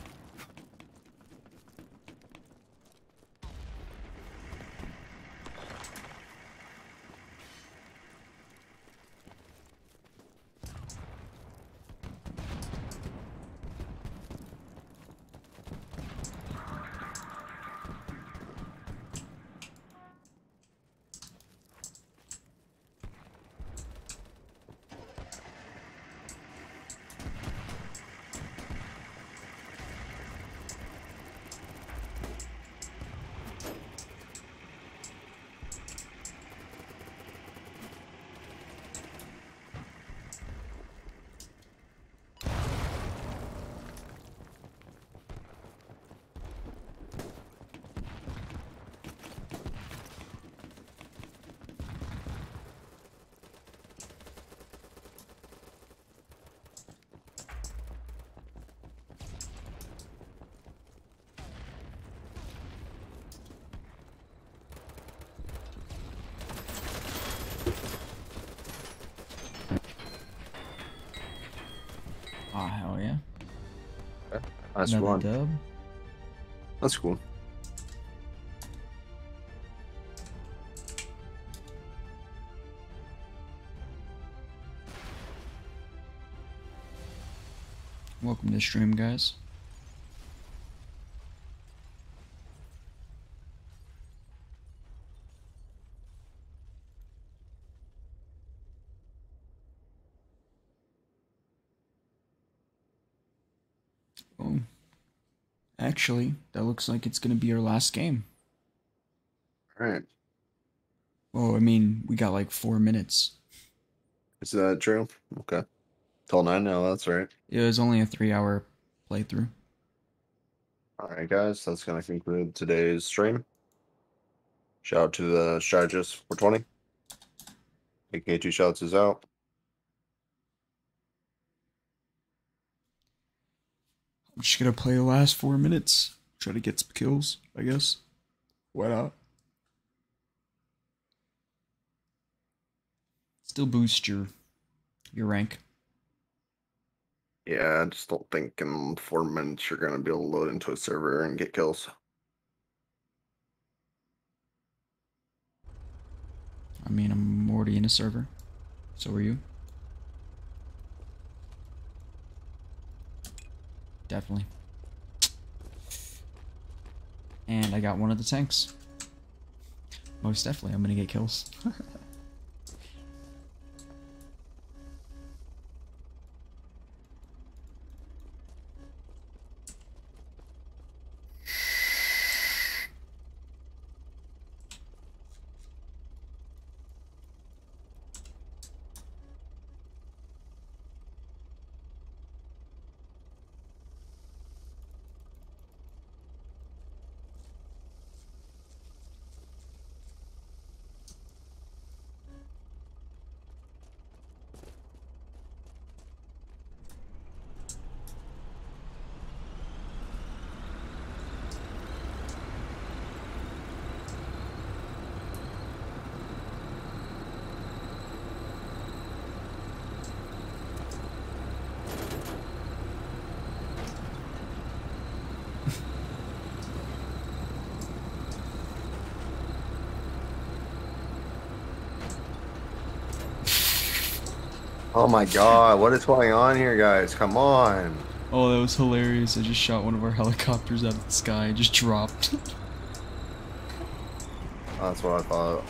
Ah, hell yeah. Nice Another one. dub. That's cool. Welcome to the stream, guys. Oh. Actually, that looks like it's gonna be our last game. Alright. Oh, I mean, we got like 4 minutes. Is that true? Okay. Till 9 now, that's right. It was only a 3-hour playthrough. Alright, guys, that's going to conclude today's stream. Shout out to the strategist 420. AK2 Shouts is out. I'm just gonna play the last 4 minutes. Try to get some kills, I guess. Why not? Still boost your rank. Yeah, I just don't think in 4 minutes you're going to be able to load into a server and get kills. I mean, I'm already in a server. So are you. Definitely. And I got one of the tanks. Most definitely, I'm gonna get kills. Oh my god, what is going on here, guys? Come on. Oh, that was hilarious. I just shot one of our helicopters out of the sky. It just dropped. That's what I thought.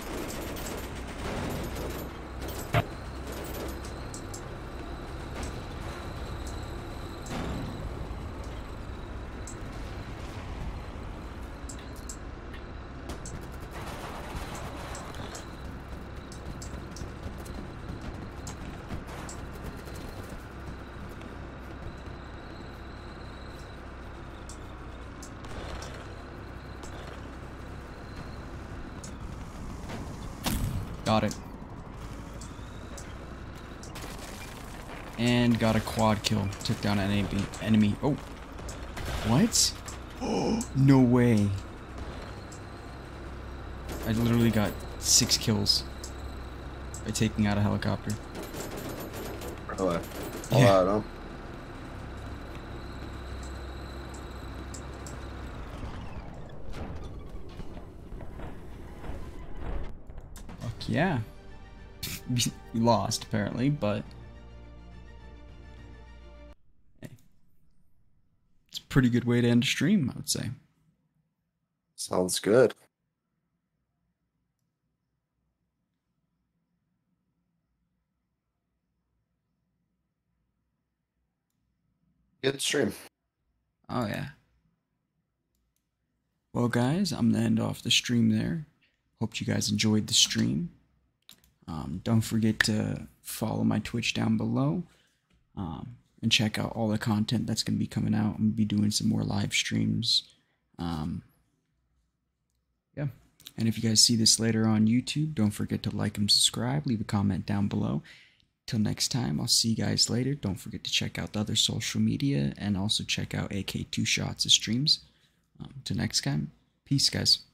Got it. And got a quad kill. Took down an enemy. Oh. What? Oh, no way. I literally got 6 kills by taking out a helicopter. Really? Yeah. Huh? Yeah. We lost, apparently, but... Hey. It's a pretty good way to end a stream, I would say. Sounds good. Good stream. Oh, yeah. Well, guys, I'm going to end off the stream there. Hope you guys enjoyed the stream. Don't forget to follow my Twitch down below. And check out all the content that's going to be coming out. I'm going to be doing some more live streams. Yeah. And if you guys see this later on YouTube, don't forget to like and subscribe. Leave a comment down below. Till next time, I'll see you guys later. Don't forget to check out the other social media and also check out AK2Shots' streams. Till next time, peace, guys.